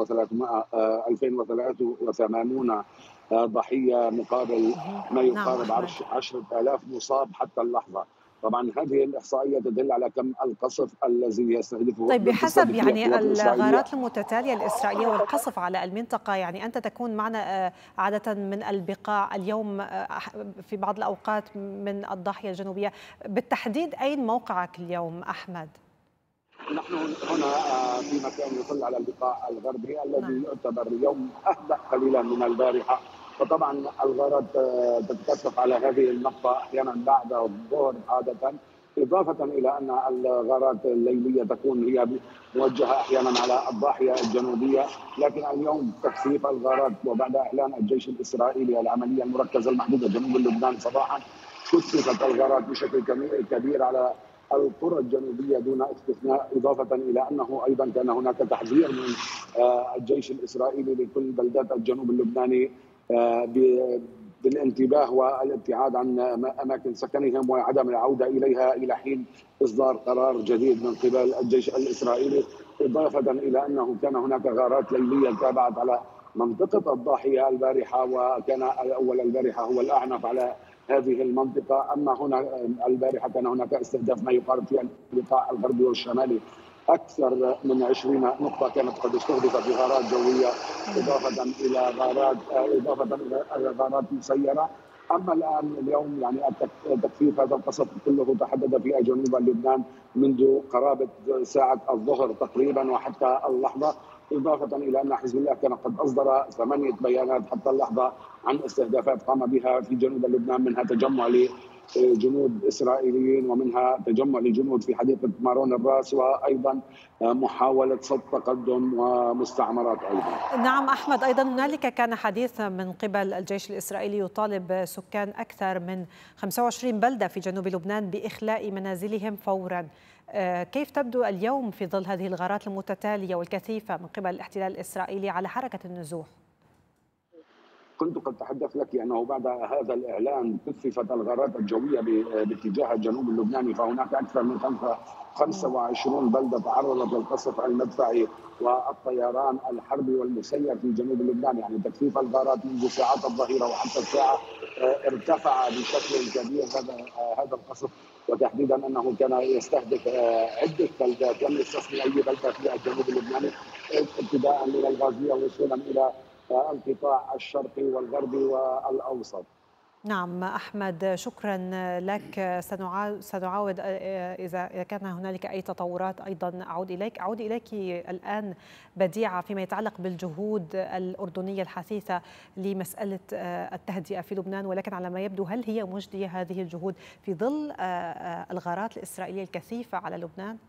وثلاثة وثمانين ضحية مقابل ما يقارب عشرة آلاف مصاب حتى اللحظة. طبعا هذه الإحصائية تدل على كم القصف الذي يستهدفه. طيب بحسب يعني الغارات المتتالية الإسرائيلية والقصف على المنطقة، يعني أنت تكون معنا عادة من البقاع، اليوم في بعض الأوقات من الضاحية الجنوبية، بالتحديد أين موقعك اليوم أحمد؟ نحن هنا في مكان يطل على البقاع الغربي الذي يعتبر اليوم أهدأ قليلا من البارحة، فطبعا الغارات تتكثف على هذه النقطة أحيانا بعد الظهر عادة، إضافة إلى أن الغارات الليلية تكون هي موجهة أحيانا على الضاحية الجنوبية. لكن اليوم تكثيف الغارات وبعد إعلان الجيش الإسرائيلي العملية المركزة المحدودة جنوب لبنان صباحا، كثفت الغارات بشكل كبير على القرى الجنوبية دون استثناء، إضافة إلى أنه أيضا كان هناك تحذير من الجيش الإسرائيلي لكل بلدات الجنوب اللبناني بالانتباه والابتعاد عن أماكن سكنهم وعدم العودة إليها إلى حين إصدار قرار جديد من قبل الجيش الإسرائيلي. إضافة إلى أنه كان هناك غارات ليلية تابعت على منطقة الضاحية البارحة، وكان أول البارحة هو الأعنف على هذه المنطقة. أما هنا البارحة كان هناك استهداف ما يقارب في البقاع الغربي والشمالي أكثر من عشرين نقطة كانت قد استهدفت بغارات جوية، إضافة إلى غارات إضافة إلى غارات مسيرة. أما الآن اليوم يعني تكثيف هذا القصف كله تحدد في جنوب لبنان منذ قرابة ساعة الظهر تقريبا وحتى اللحظة، إضافة إلى أن حزب الله كان قد أصدر ثمانية بيانات حتى اللحظة عن استهدافات قام بها في جنوب لبنان، منها تجمع لجنود إسرائيليين ومنها تجمع لجنود في حديقة مارون الراس، وأيضا محاولة صد تقدم ومستعمرات أيضا. نعم أحمد، أيضا هنالك كان حديث من قبل الجيش الإسرائيلي يطالب سكان أكثر من خمسة وعشرين بلدة في جنوب لبنان بإخلاء منازلهم فورا. كيف تبدو اليوم في ظل هذه الغارات المتتالية والكثيفة من قبل الاحتلال الإسرائيلي على حركة النزوح؟ كنت قد تحدث لك أنه بعد هذا الإعلان كثفت الغارات الجوية باتجاه الجنوب اللبناني، فهناك أكثر من خمسة وعشرين بلدة تعرضت للقصف المدفعي والطيران الحربي والمسير في جنوب لبنان. يعني تكثيف الغارات منذ ساعات الظهيرة وحتى الساعة ارتفع بشكل كبير هذا هذا القصف، وتحديدا أنه كان يستهدف عدة بلدات، لم يستثني أي بلدة في الجنوب اللبناني، ابتداء من الغازية وصولا إلى القطاع الشرقي والغربي والأوسط. نعم أحمد، شكرا لك. سنعاود إذا كان هنالك أي تطورات أيضا أعود إليك. أعود إليك الآن بديعة فيما يتعلق بالجهود الأردنية الحثيثة لمسألة التهدئة في لبنان، ولكن على ما يبدو هل هي مجدية هذه الجهود في ظل الغارات الإسرائيلية الكثيفة على لبنان؟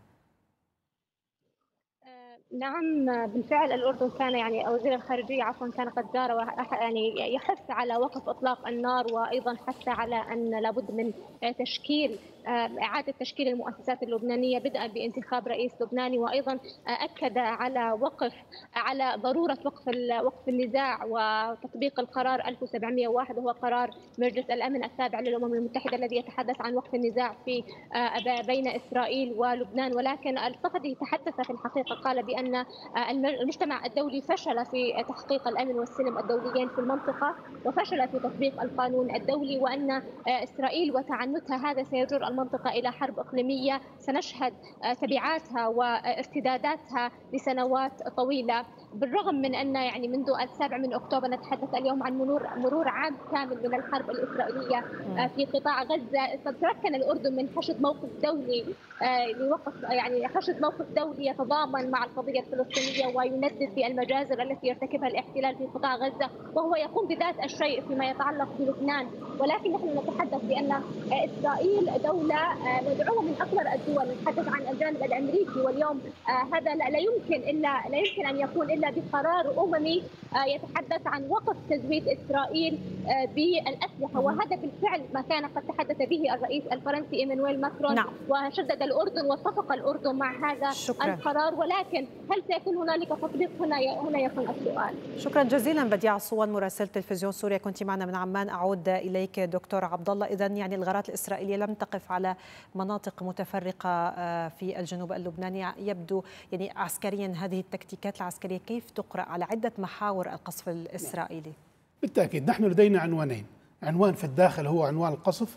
نعم بالفعل الأردن كان يعني وزير الخارجية عفوا كان قد جار يعني يحث على وقف إطلاق النار، وأيضا حث على أن لابد من تشكيل إعادة تشكيل المؤسسات اللبنانية بدءا بانتخاب رئيس لبناني، وأيضا أكد على وقف على ضرورة وقف وقف النزاع وتطبيق القرار ألف وسبعمئة وواحد وهو قرار مجلس الأمن التابع للأمم المتحدة الذي يتحدث عن وقف النزاع في بين إسرائيل ولبنان. ولكن الصفدي تحدث في الحقيقة قال بأن المجتمع الدولي فشل في تحقيق الأمن والسلم الدوليين في المنطقة وفشل في تطبيق القانون الدولي، وأن إسرائيل وتعنتها هذا سيجر المنطقة إلى حرب إقليمية سنشهد تبعاتها وارتداداتها لسنوات طويلة. بالرغم من أن يعني منذ السابع من أكتوبر نتحدث اليوم عن مرور مرور عام كامل من الحرب الإسرائيلية في قطاع غزة، تمكن الأردن من حشد موقف دولي لوقف يعني حشد موقف دولي يتضامن مع القضية الفلسطينية ويندد بالمجازر التي يرتكبها الاحتلال في قطاع غزة، وهو يقوم بذات الشيء فيما يتعلق بلبنان. ولكن نحن نتحدث بأن إسرائيل دولة مدعومة من أكبر الدول، نتحدث عن الجانب الأمريكي، واليوم هذا لا يمكن إلا لا يمكن أن يكون إلا بقرار أممي يتحدث عن وقف تزويد إسرائيل بالأسلحة، وهذا بالفعل ما كان قد تحدث به الرئيس الفرنسي إيمانويل ماكرون. نعم. وشدد الأردن واتفق الأردن مع هذا شكرا. القرار، ولكن هل سيكون هنالك تطبيق؟ هنا هنا يكون السؤال. شكرا جزيلا بديع الصوان مراسل تلفزيون سوريا، كنت معنا من عمان. أعود إليك دكتور عبد الله. إذن يعني الغارات الإسرائيلية لم تقف على مناطق متفرقة في الجنوب اللبناني، يبدو يعني عسكريا هذه التكتيكات العسكرية كيف تقرأ على عدة محاور القصف الإسرائيلي؟ بالتأكيد نحن لدينا عنوانين، عنوان في الداخل هو عنوان القصف،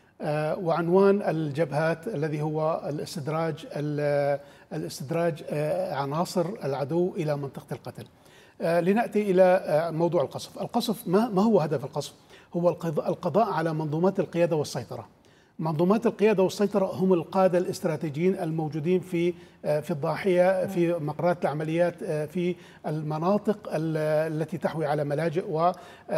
وعنوان الجبهات الذي هو الاستدراج الاستدراج عناصر العدو إلى منطقة القتل. لنأتي إلى موضوع القصف. القصف ما هو هدف القصف؟ هو القضاء على منظومات القيادة والسيطرة. منظومات القيادة والسيطرة هم القادة الاستراتيجيين الموجودين في في الضاحية، في مقرات العمليات، في المناطق التي تحوي على ملاجئ و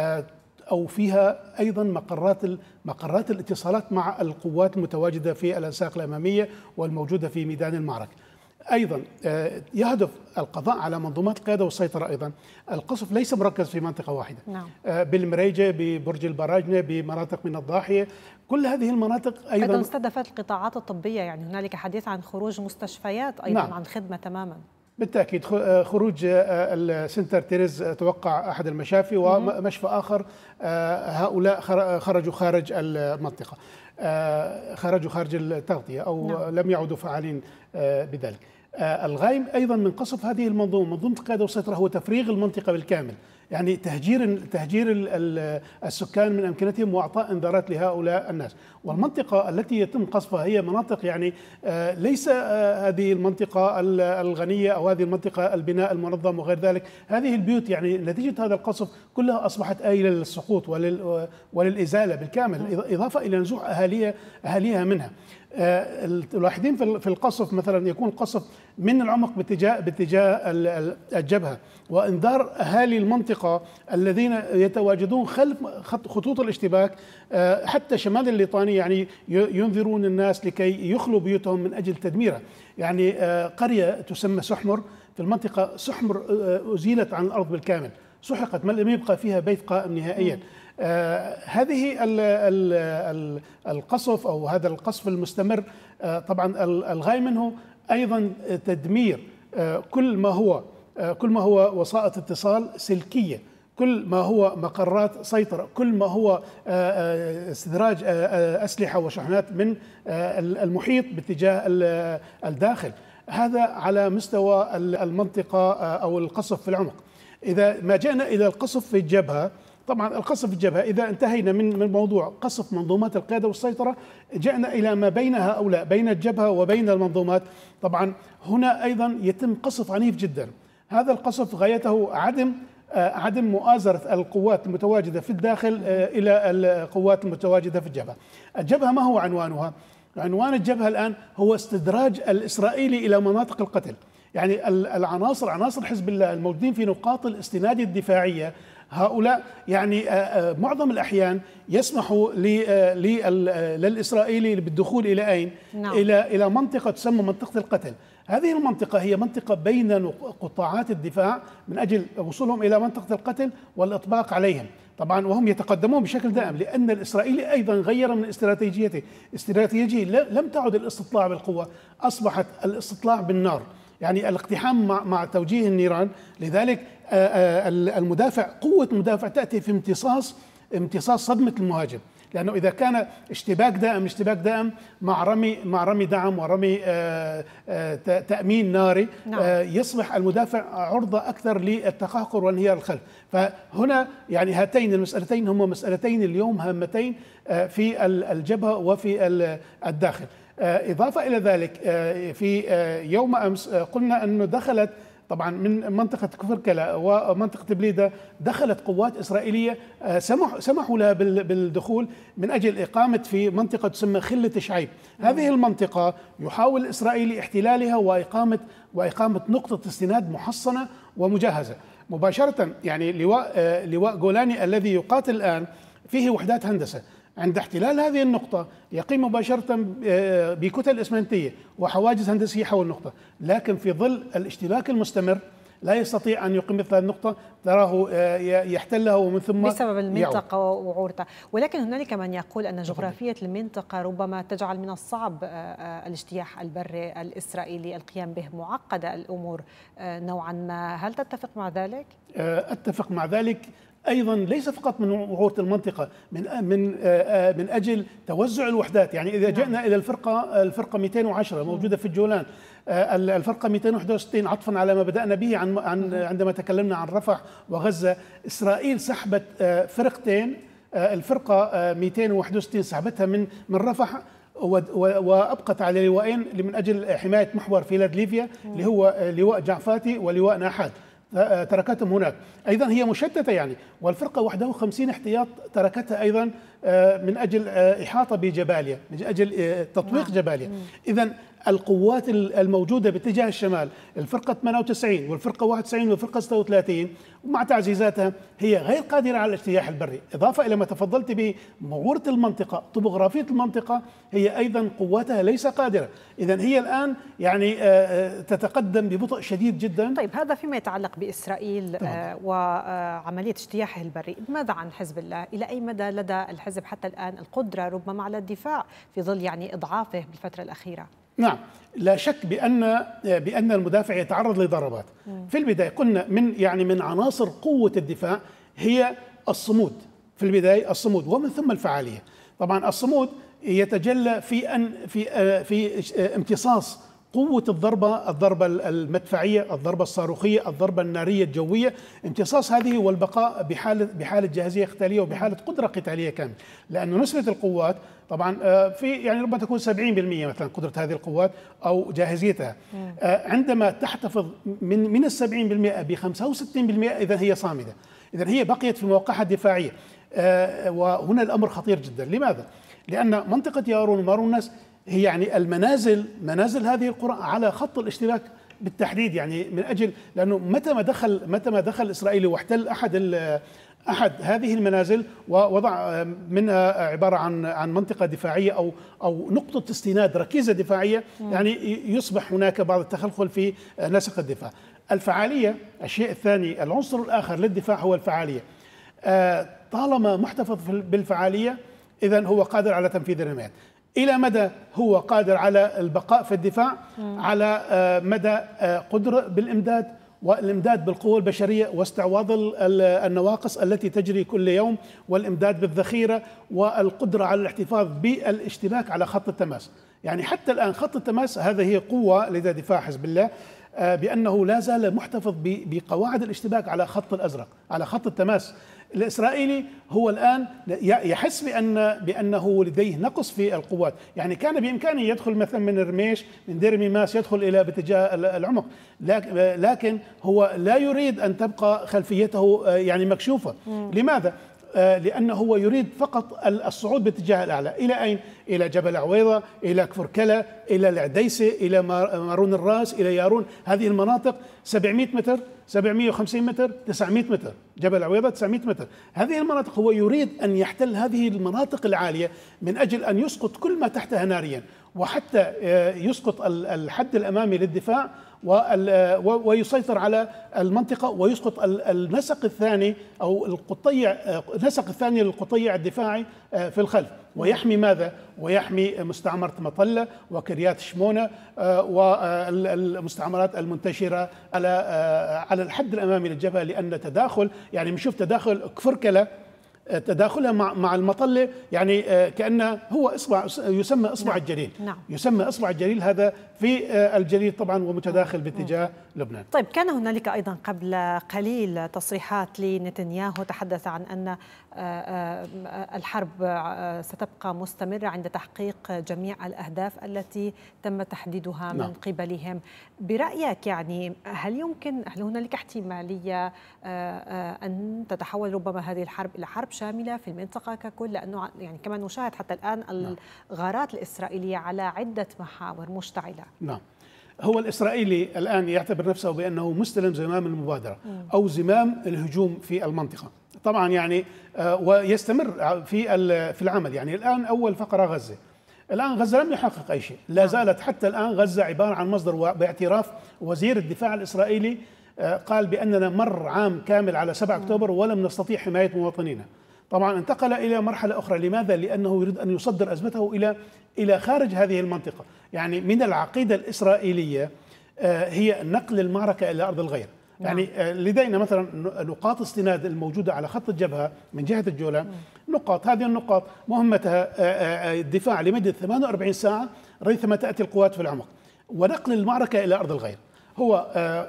أو فيها أيضا مقرات مقرات الاتصالات مع القوات المتواجدة في الأنساق الأمامية والموجودة في ميدان المعركة. أيضا يهدف القضاء على منظومات القيادة والسيطرة. أيضا القصف ليس مركز في منطقة واحدة. نعم. بالمريجة، ببرج البراجنة، بمناطق من الضاحية، كل هذه المناطق أيضا أيضا استهدفت القطاعات الطبية، يعني هنالك حديث عن خروج مستشفيات أيضا. نعم. عن خدمة تماما. بالتأكيد خروج السنتر تيريز توقع أحد المشافي ومشفى آخر، هؤلاء خرجوا خارج المنطقة، خرجوا خارج التغطية أو نعم. لم يعودوا فعالين بذلك. الغايم أيضا من قصف هذه المنظومة، منظومة القيادة والسيطرة، هو تفريغ المنطقة بالكامل، يعني تهجير تهجير السكان من أمكنتهم وإعطاء إنذارات لهؤلاء الناس. والمنطقة التي يتم قصفها هي مناطق يعني ليس هذه المنطقة الغنية أو هذه المنطقة البناء المنظم وغير ذلك. هذه البيوت يعني نتيجة هذا القصف كلها أصبحت آيلة للسقوط وللإزالة بالكامل، إضافة إلى نزوح أهاليها أهاليها منها. الواحدين في القصف مثلا يكون القصف من العمق باتجاه باتجاه الجبهة، وانذار اهالي المنطقه الذين يتواجدون خلف خطوط الاشتباك حتى شمال الليطاني، يعني ينذرون الناس لكي يخلوا بيوتهم من اجل تدميرها. يعني قريه تسمى سحمر في المنطقه، سحمر ازيلت عن الارض بالكامل، سحقت، لم يبقى فيها بيت قائم نهائيا. آه هذه ال ال ال القصف أو هذا القصف المستمر، آه طبعا الغاية منه أيضا تدمير آه كل ما هو آه كل ما هو وسائط اتصال سلكية، كل ما هو مقرات سيطرة، كل ما هو آه استدراج آه أسلحة وشحنات من آه المحيط باتجاه الداخل. هذا على مستوى المنطقة آه أو القصف في العمق. إذا ما جاءنا إلى القصف في الجبهة، طبعا القصف في الجبهة إذا انتهينا من من موضوع قصف منظومات القيادة والسيطرة، جاءنا إلى ما بين هؤلاء، بين الجبهة وبين المنظومات. طبعا هنا أيضا يتم قصف عنيف جدا. هذا القصف غايته عدم عدم مؤازرة القوات المتواجدة في الداخل إلى القوات المتواجدة في الجبهة. الجبهة ما هو عنوانها؟ عنوان الجبهة الآن هو استدراج الإسرائيلي إلى مناطق القتل. يعني العناصر عناصر حزب الله الموجودين في نقاط الاستناد الدفاعية، هؤلاء يعني معظم الأحيان يسمحوا للإسرائيلي بالدخول إلى أين؟ نعم. إلى إلى منطقة تسمى منطقة القتل. هذه المنطقة هي منطقة بين قطاعات الدفاع من أجل وصولهم إلى منطقة القتل والإطباق عليهم. طبعا وهم يتقدمون بشكل دائم، لأن الإسرائيلي أيضا غير من استراتيجيته. استراتيجيته لم تعد الاستطلاع بالقوة، أصبحت الاستطلاع بالنار، يعني الاقتحام مع, مع توجيه النيران. لذلك المدافع، قوة المدافع تأتي في امتصاص امتصاص صدمة المهاجم. لأنه إذا كان اشتباك دائم اشتباك دائم مع رمي مع رمي دعم ورمي آآ آآ تأمين ناري، نعم. يصبح المدافع عرضة أكثر للتقهقر والانهيار الخلف. فهنا يعني هاتين المسألتين هما مسألتين اليوم هامتين في الجبهة وفي الداخل. إضافة إلى ذلك في يوم أمس قلنا أنه دخلت طبعا من منطقة كفركلة ومنطقة بليدة دخلت قوات إسرائيلية سمح سمحوا لها بالدخول من أجل إقامة في منطقة تسمى خلة شعيب. هذه المنطقة يحاول الإسرائيلي احتلالها وإقامة وإقامة نقطة استناد محصنة ومجهزة مباشرة. يعني لواء لواء جولاني الذي يقاتل الآن فيه وحدات هندسة، عند احتلال هذه النقطة يقيم مباشرة بكتل إسمنتية وحواجز هندسية حول النقطة، لكن في ظل الاشتباك المستمر لا يستطيع أن يقيم مثل النقطة، تراه يحتلها ومن ثم بسبب المنطقة وعورتها. ولكن هنالك من يقول أن جغرافية المنطقة ربما تجعل من الصعب الاجتياح البري الإسرائيلي القيام به، معقدة الأمور نوعا ما، هل تتفق مع ذلك؟ أتفق مع ذلك أيضا، ليس فقط من وعورة المنطقة، من من من أجل توزع الوحدات. يعني إذا جئنا إلى الفرقة الفرقة مئتين وعشرة موجودة في الجولان، الفرقة مئتين وواحد وستين عطفا على ما بدأنا به عن عن عندما تكلمنا عن رفح وغزة، إسرائيل سحبت فرقتين، الفرقة مئتين وواحد وستين سحبتها من من رفح وأبقت على لواءين من أجل حماية محور فيلادلفيا اللي هو لواء جعفاتي ولواء ناحاد، تركتهم هناك. أيضا هي مشتتة يعني، والفرقة واحد وخمسين احتياط تركتها أيضا من أجل إحاطة بجباليا، من أجل تطبيق جباليا. إذن القوات الموجودة باتجاه الشمال، الفرقة ثمانية وتسعين والفرقة واحد وتسعين والفرقة ستة وثلاثين ومع تعزيزاتها هي غير قادرة على الاجتياح البري. إضافة إلى ما تفضلت به معورة المنطقة، طبوغرافية المنطقة، هي أيضا قواتها ليس قادرة. إذن هي الآن يعني تتقدم ببطء شديد جدا. طيب هذا فيما يتعلق بإسرائيل آه وعملية اجتياحه البري. ماذا عن حزب الله؟ إلى أي مدى لدى الحزب حتى الآن القدرة ربما على الدفاع في ظل يعني إضعافه بالفترة الأخيرة؟ نعم، لا شك بأن بأن المدافع يتعرض لضربات. في البداية قلنا من يعني من عناصر قوة الدفاع هي الصمود، في البداية الصمود ومن ثم الفعالية. طبعا الصمود يتجلى في أن في في امتصاص قوة الضربة، الضربة المدفعية، الضربة الصاروخية، الضربة النارية الجوية، امتصاص هذه والبقاء بحالة بحالة جاهزية قتالية وبحالة قدرة قتالية كاملة. لأنه نسبة القوات طبعا في يعني ربما تكون سبعين بالمئة مثلا قدرة هذه القوات أو جاهزيتها، عندما تحتفظ من من السبعين بالمئة بخمسة وستين بالمئة إذا هي صامدة، إذا هي بقيت في موقعها الدفاعية. وهنا الأمر خطير جدا. لماذا؟ لأن منطقة يارون ومارونس هي يعني المنازل منازل هذه القرى على خط الاشتباك بالتحديد، يعني من أجل لأنه متى ما دخل متى ما دخل إسرائيل واحتل أحد أحد هذه المنازل ووضع منها عبارة عن عن منطقة دفاعية أو أو نقطة استناد، ركيزة دفاعية، يعني يصبح هناك بعض التخلخل في نسق الدفاع. الفعالية الشيء الثاني، العنصر الآخر للدفاع هو الفعالية. طالما محتفظ بالفعالية إذن هو قادر على تنفيذ الرميات. إلى مدى هو قادر على البقاء في الدفاع؟ على مدى قدرة بالإمداد، والإمداد بالقوة البشرية واستعواض النواقص التي تجري كل يوم، والإمداد بالذخيرة، والقدرة على الاحتفاظ بالاشتباك على خط التماس. يعني حتى الآن خط التماس هذا هي قوة لدى دفاع حزب الله، بأنه لا زال محتفظ بقواعد الاشتباك على خط الأزرق، على خط التماس. الإسرائيلي هو الآن يحس بأن بأنه لديه نقص في القوات، يعني كان بإمكانه يدخل مثلا من رميش من دير ميماس يدخل إلى باتجاه العمق، لكن هو لا يريد أن تبقى خلفيته يعني مكشوفة. لماذا؟ لأنه هو يريد فقط الصعود باتجاه الأعلى. إلى أين؟ إلى جبل عويضة، إلى كفركلة، إلى العديسة، إلى مارون الراس، إلى يارون. هذه المناطق سبعمئة متر، سبعمئة وخمسين متر، تسعمئة متر. جبل عويضة تسعمئة متر. هذه المناطق هو يريد أن يحتل هذه المناطق العالية من أجل أن يسقط كل ما تحتها ناريا، وحتى يسقط الحد الأمامي للدفاع ويسيطر على المنطقة، ويسقط النسق الثاني أو القطيع النسق الثاني للقطيع الدفاعي في الخلف، ويحمي ماذا؟ ويحمي مستعمرة مطلة وكريات شمونة والمستعمرات المنتشرة على على الحد الأمامي للجبهة. لأن تداخل يعني بنشوف تداخل كفركلة تداخلها مع مع المطله، يعني كانه هو اصبع يسمى اصبع نعم. الجليل. نعم. يسمى اصبع الجليل هذا في الجليل طبعا ومتداخل باتجاه لبنان. طيب كان هنالك ايضا قبل قليل تصريحات لنتنياهو تحدث عن ان الحرب ستبقى مستمره عند تحقيق جميع الاهداف التي تم تحديدها من نعم. قبلهم. برايك يعني هل يمكن هل هنالك احتماليه ان تتحول ربما هذه الحرب الى حرب شامله في المنطقه ككل؟ لانه يعني كما نشاهد حتى الان الغارات الاسرائيليه على عده محاور مشتعله. نعم. هو الإسرائيلي الآن يعتبر نفسه بأنه مستلم زمام المبادرة أو زمام الهجوم في المنطقة طبعا، يعني ويستمر في في العمل. يعني الآن أول فقرة غزة، الآن غزة لم يحقق أي شيء، لا زالت حتى الآن غزة عبارة عن مصدر، باعتراف وزير الدفاع الإسرائيلي قال بأننا مر عام كامل على سبعة أكتوبر ولم نستطيع حماية مواطنينا. طبعا انتقل إلى مرحلة أخرى، لماذا؟ لأنه يريد أن يصدر أزمته إلى إلى خارج هذه المنطقة. يعني من العقيدة الإسرائيلية هي نقل المعركة إلى أرض الغير. يعني لدينا مثلا نقاط استناد الموجودة على خط الجبهة من جهة الجولان، نقاط هذه النقاط مهمتها الدفاع لمدة ثمانية وأربعين ساعة ريثما تأتي القوات في العمق، ونقل المعركة إلى أرض الغير. هو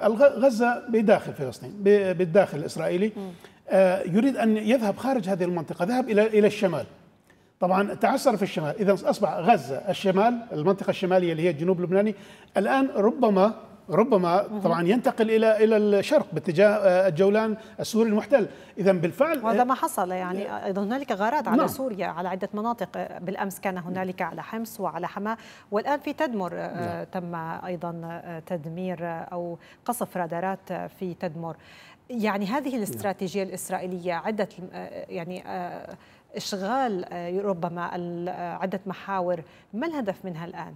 غزة بداخل فلسطين بالداخل الإسرائيلي، يريد أن يذهب خارج هذه المنطقة، ذهب إلى إلى الشمال. طبعا تعثر في الشمال، إذا أصبح غزة الشمال، المنطقة الشمالية اللي هي الجنوب اللبناني، الآن ربما ربما طبعا ينتقل الى الى الشرق باتجاه الجولان السوري المحتل. اذا بالفعل وهذا ما حصل. يعني ايضا هنالك غارات على نعم. سوريا على عده مناطق، بالامس كان هنالك على حمص وعلى حماة، والان في تدمر نعم. تم ايضا تدمير او قصف رادارات في تدمر. يعني هذه الاستراتيجيه نعم. الاسرائيليه عده يعني اشغال ربما عده محاور، ما الهدف منها الان؟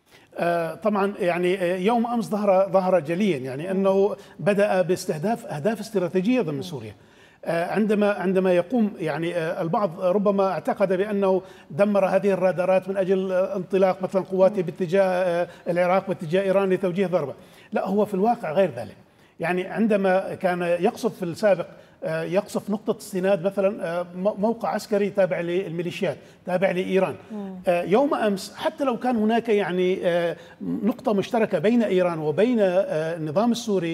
آه طبعا يعني يوم امس ظهر ظهر جليا يعني انه بدا باستهداف اهداف استراتيجيه ضمن سوريا. آه عندما عندما يقوم يعني آه البعض ربما اعتقد بانه دمر هذه الرادارات من اجل انطلاق مثلا قواته باتجاه آه العراق باتجاه ايران لتوجيه ضربه، لا هو في الواقع غير ذلك. يعني عندما كان يقصف في السابق يقصف نقطة استناد مثلا موقع عسكري تابع للميليشيات تابع لإيران، يوم أمس حتى لو كان هناك يعني نقطة مشتركة بين إيران وبين النظام السوري،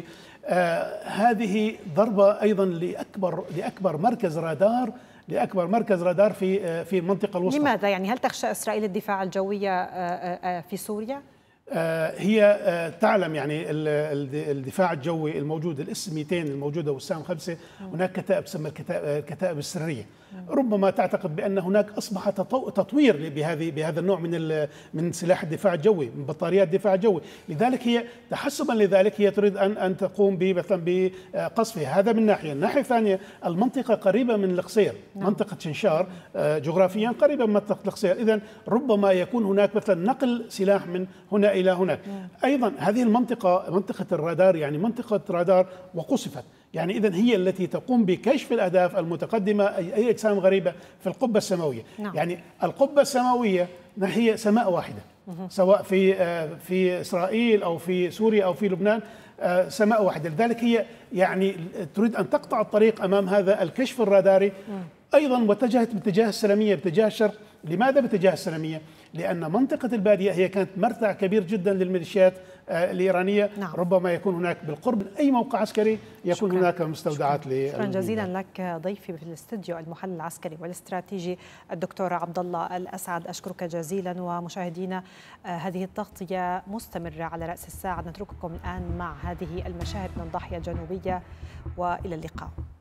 هذه ضربة أيضا لأكبر لأكبر مركز رادار لأكبر مركز رادار في في المنطقة الوسطى. لماذا؟ يعني هل تخشى إسرائيل الدفاع الجوية في سوريا؟ هي تعلم يعني الدفاع الجوي الموجود، الاس مئتين الموجوده والسام خمسة، هناك كتائب تسمى الكتائب السريه. ربما تعتقد بان هناك اصبح تطوير بهذه بهذا النوع من من سلاح الدفاع الجوي، من بطاريات الدفاع الجوي، لذلك هي تحسبا لذلك هي تريد ان ان تقوم مثلا بقصفها. هذا من ناحيه، الناحيه الثانيه المنطقه قريبه من القصير، منطقه شنشار جغرافيا قريبه من منطقه القصير، اذا ربما يكون هناك مثلا نقل سلاح من هنا الى هناك. ايضا هذه المنطقه منطقه الرادار يعني منطقه رادار وقصفت، يعني إذن هي التي تقوم بكشف الأهداف المتقدمة أي أجسام غريبة في القبة السماوية. نعم. يعني القبة السماوية هي سماء واحدة، سواء في في إسرائيل أو في سوريا أو في لبنان، سماء واحدة، لذلك هي يعني تريد أن تقطع الطريق أمام هذا الكشف الراداري. أيضا واتجهت باتجاه السلمية باتجاه الشرق. لماذا باتجاه السلمية؟ لأن منطقة البادية هي كانت مرتع كبير جدا للميليشيات الإيرانية. نعم. ربما يكون هناك بالقرب من أي موقع عسكري يكون شكرا. هناك مستودعات. شكرا جزيلا لك ضيفي في الاستديو المحلل العسكري والاستراتيجي الدكتور عبد الله الأسعد، أشكرك جزيلا. ومشاهدينا هذه التغطية مستمرة على رأس الساعة، نترككم الآن مع هذه المشاهد من ضاحية جنوبية، وإلى اللقاء.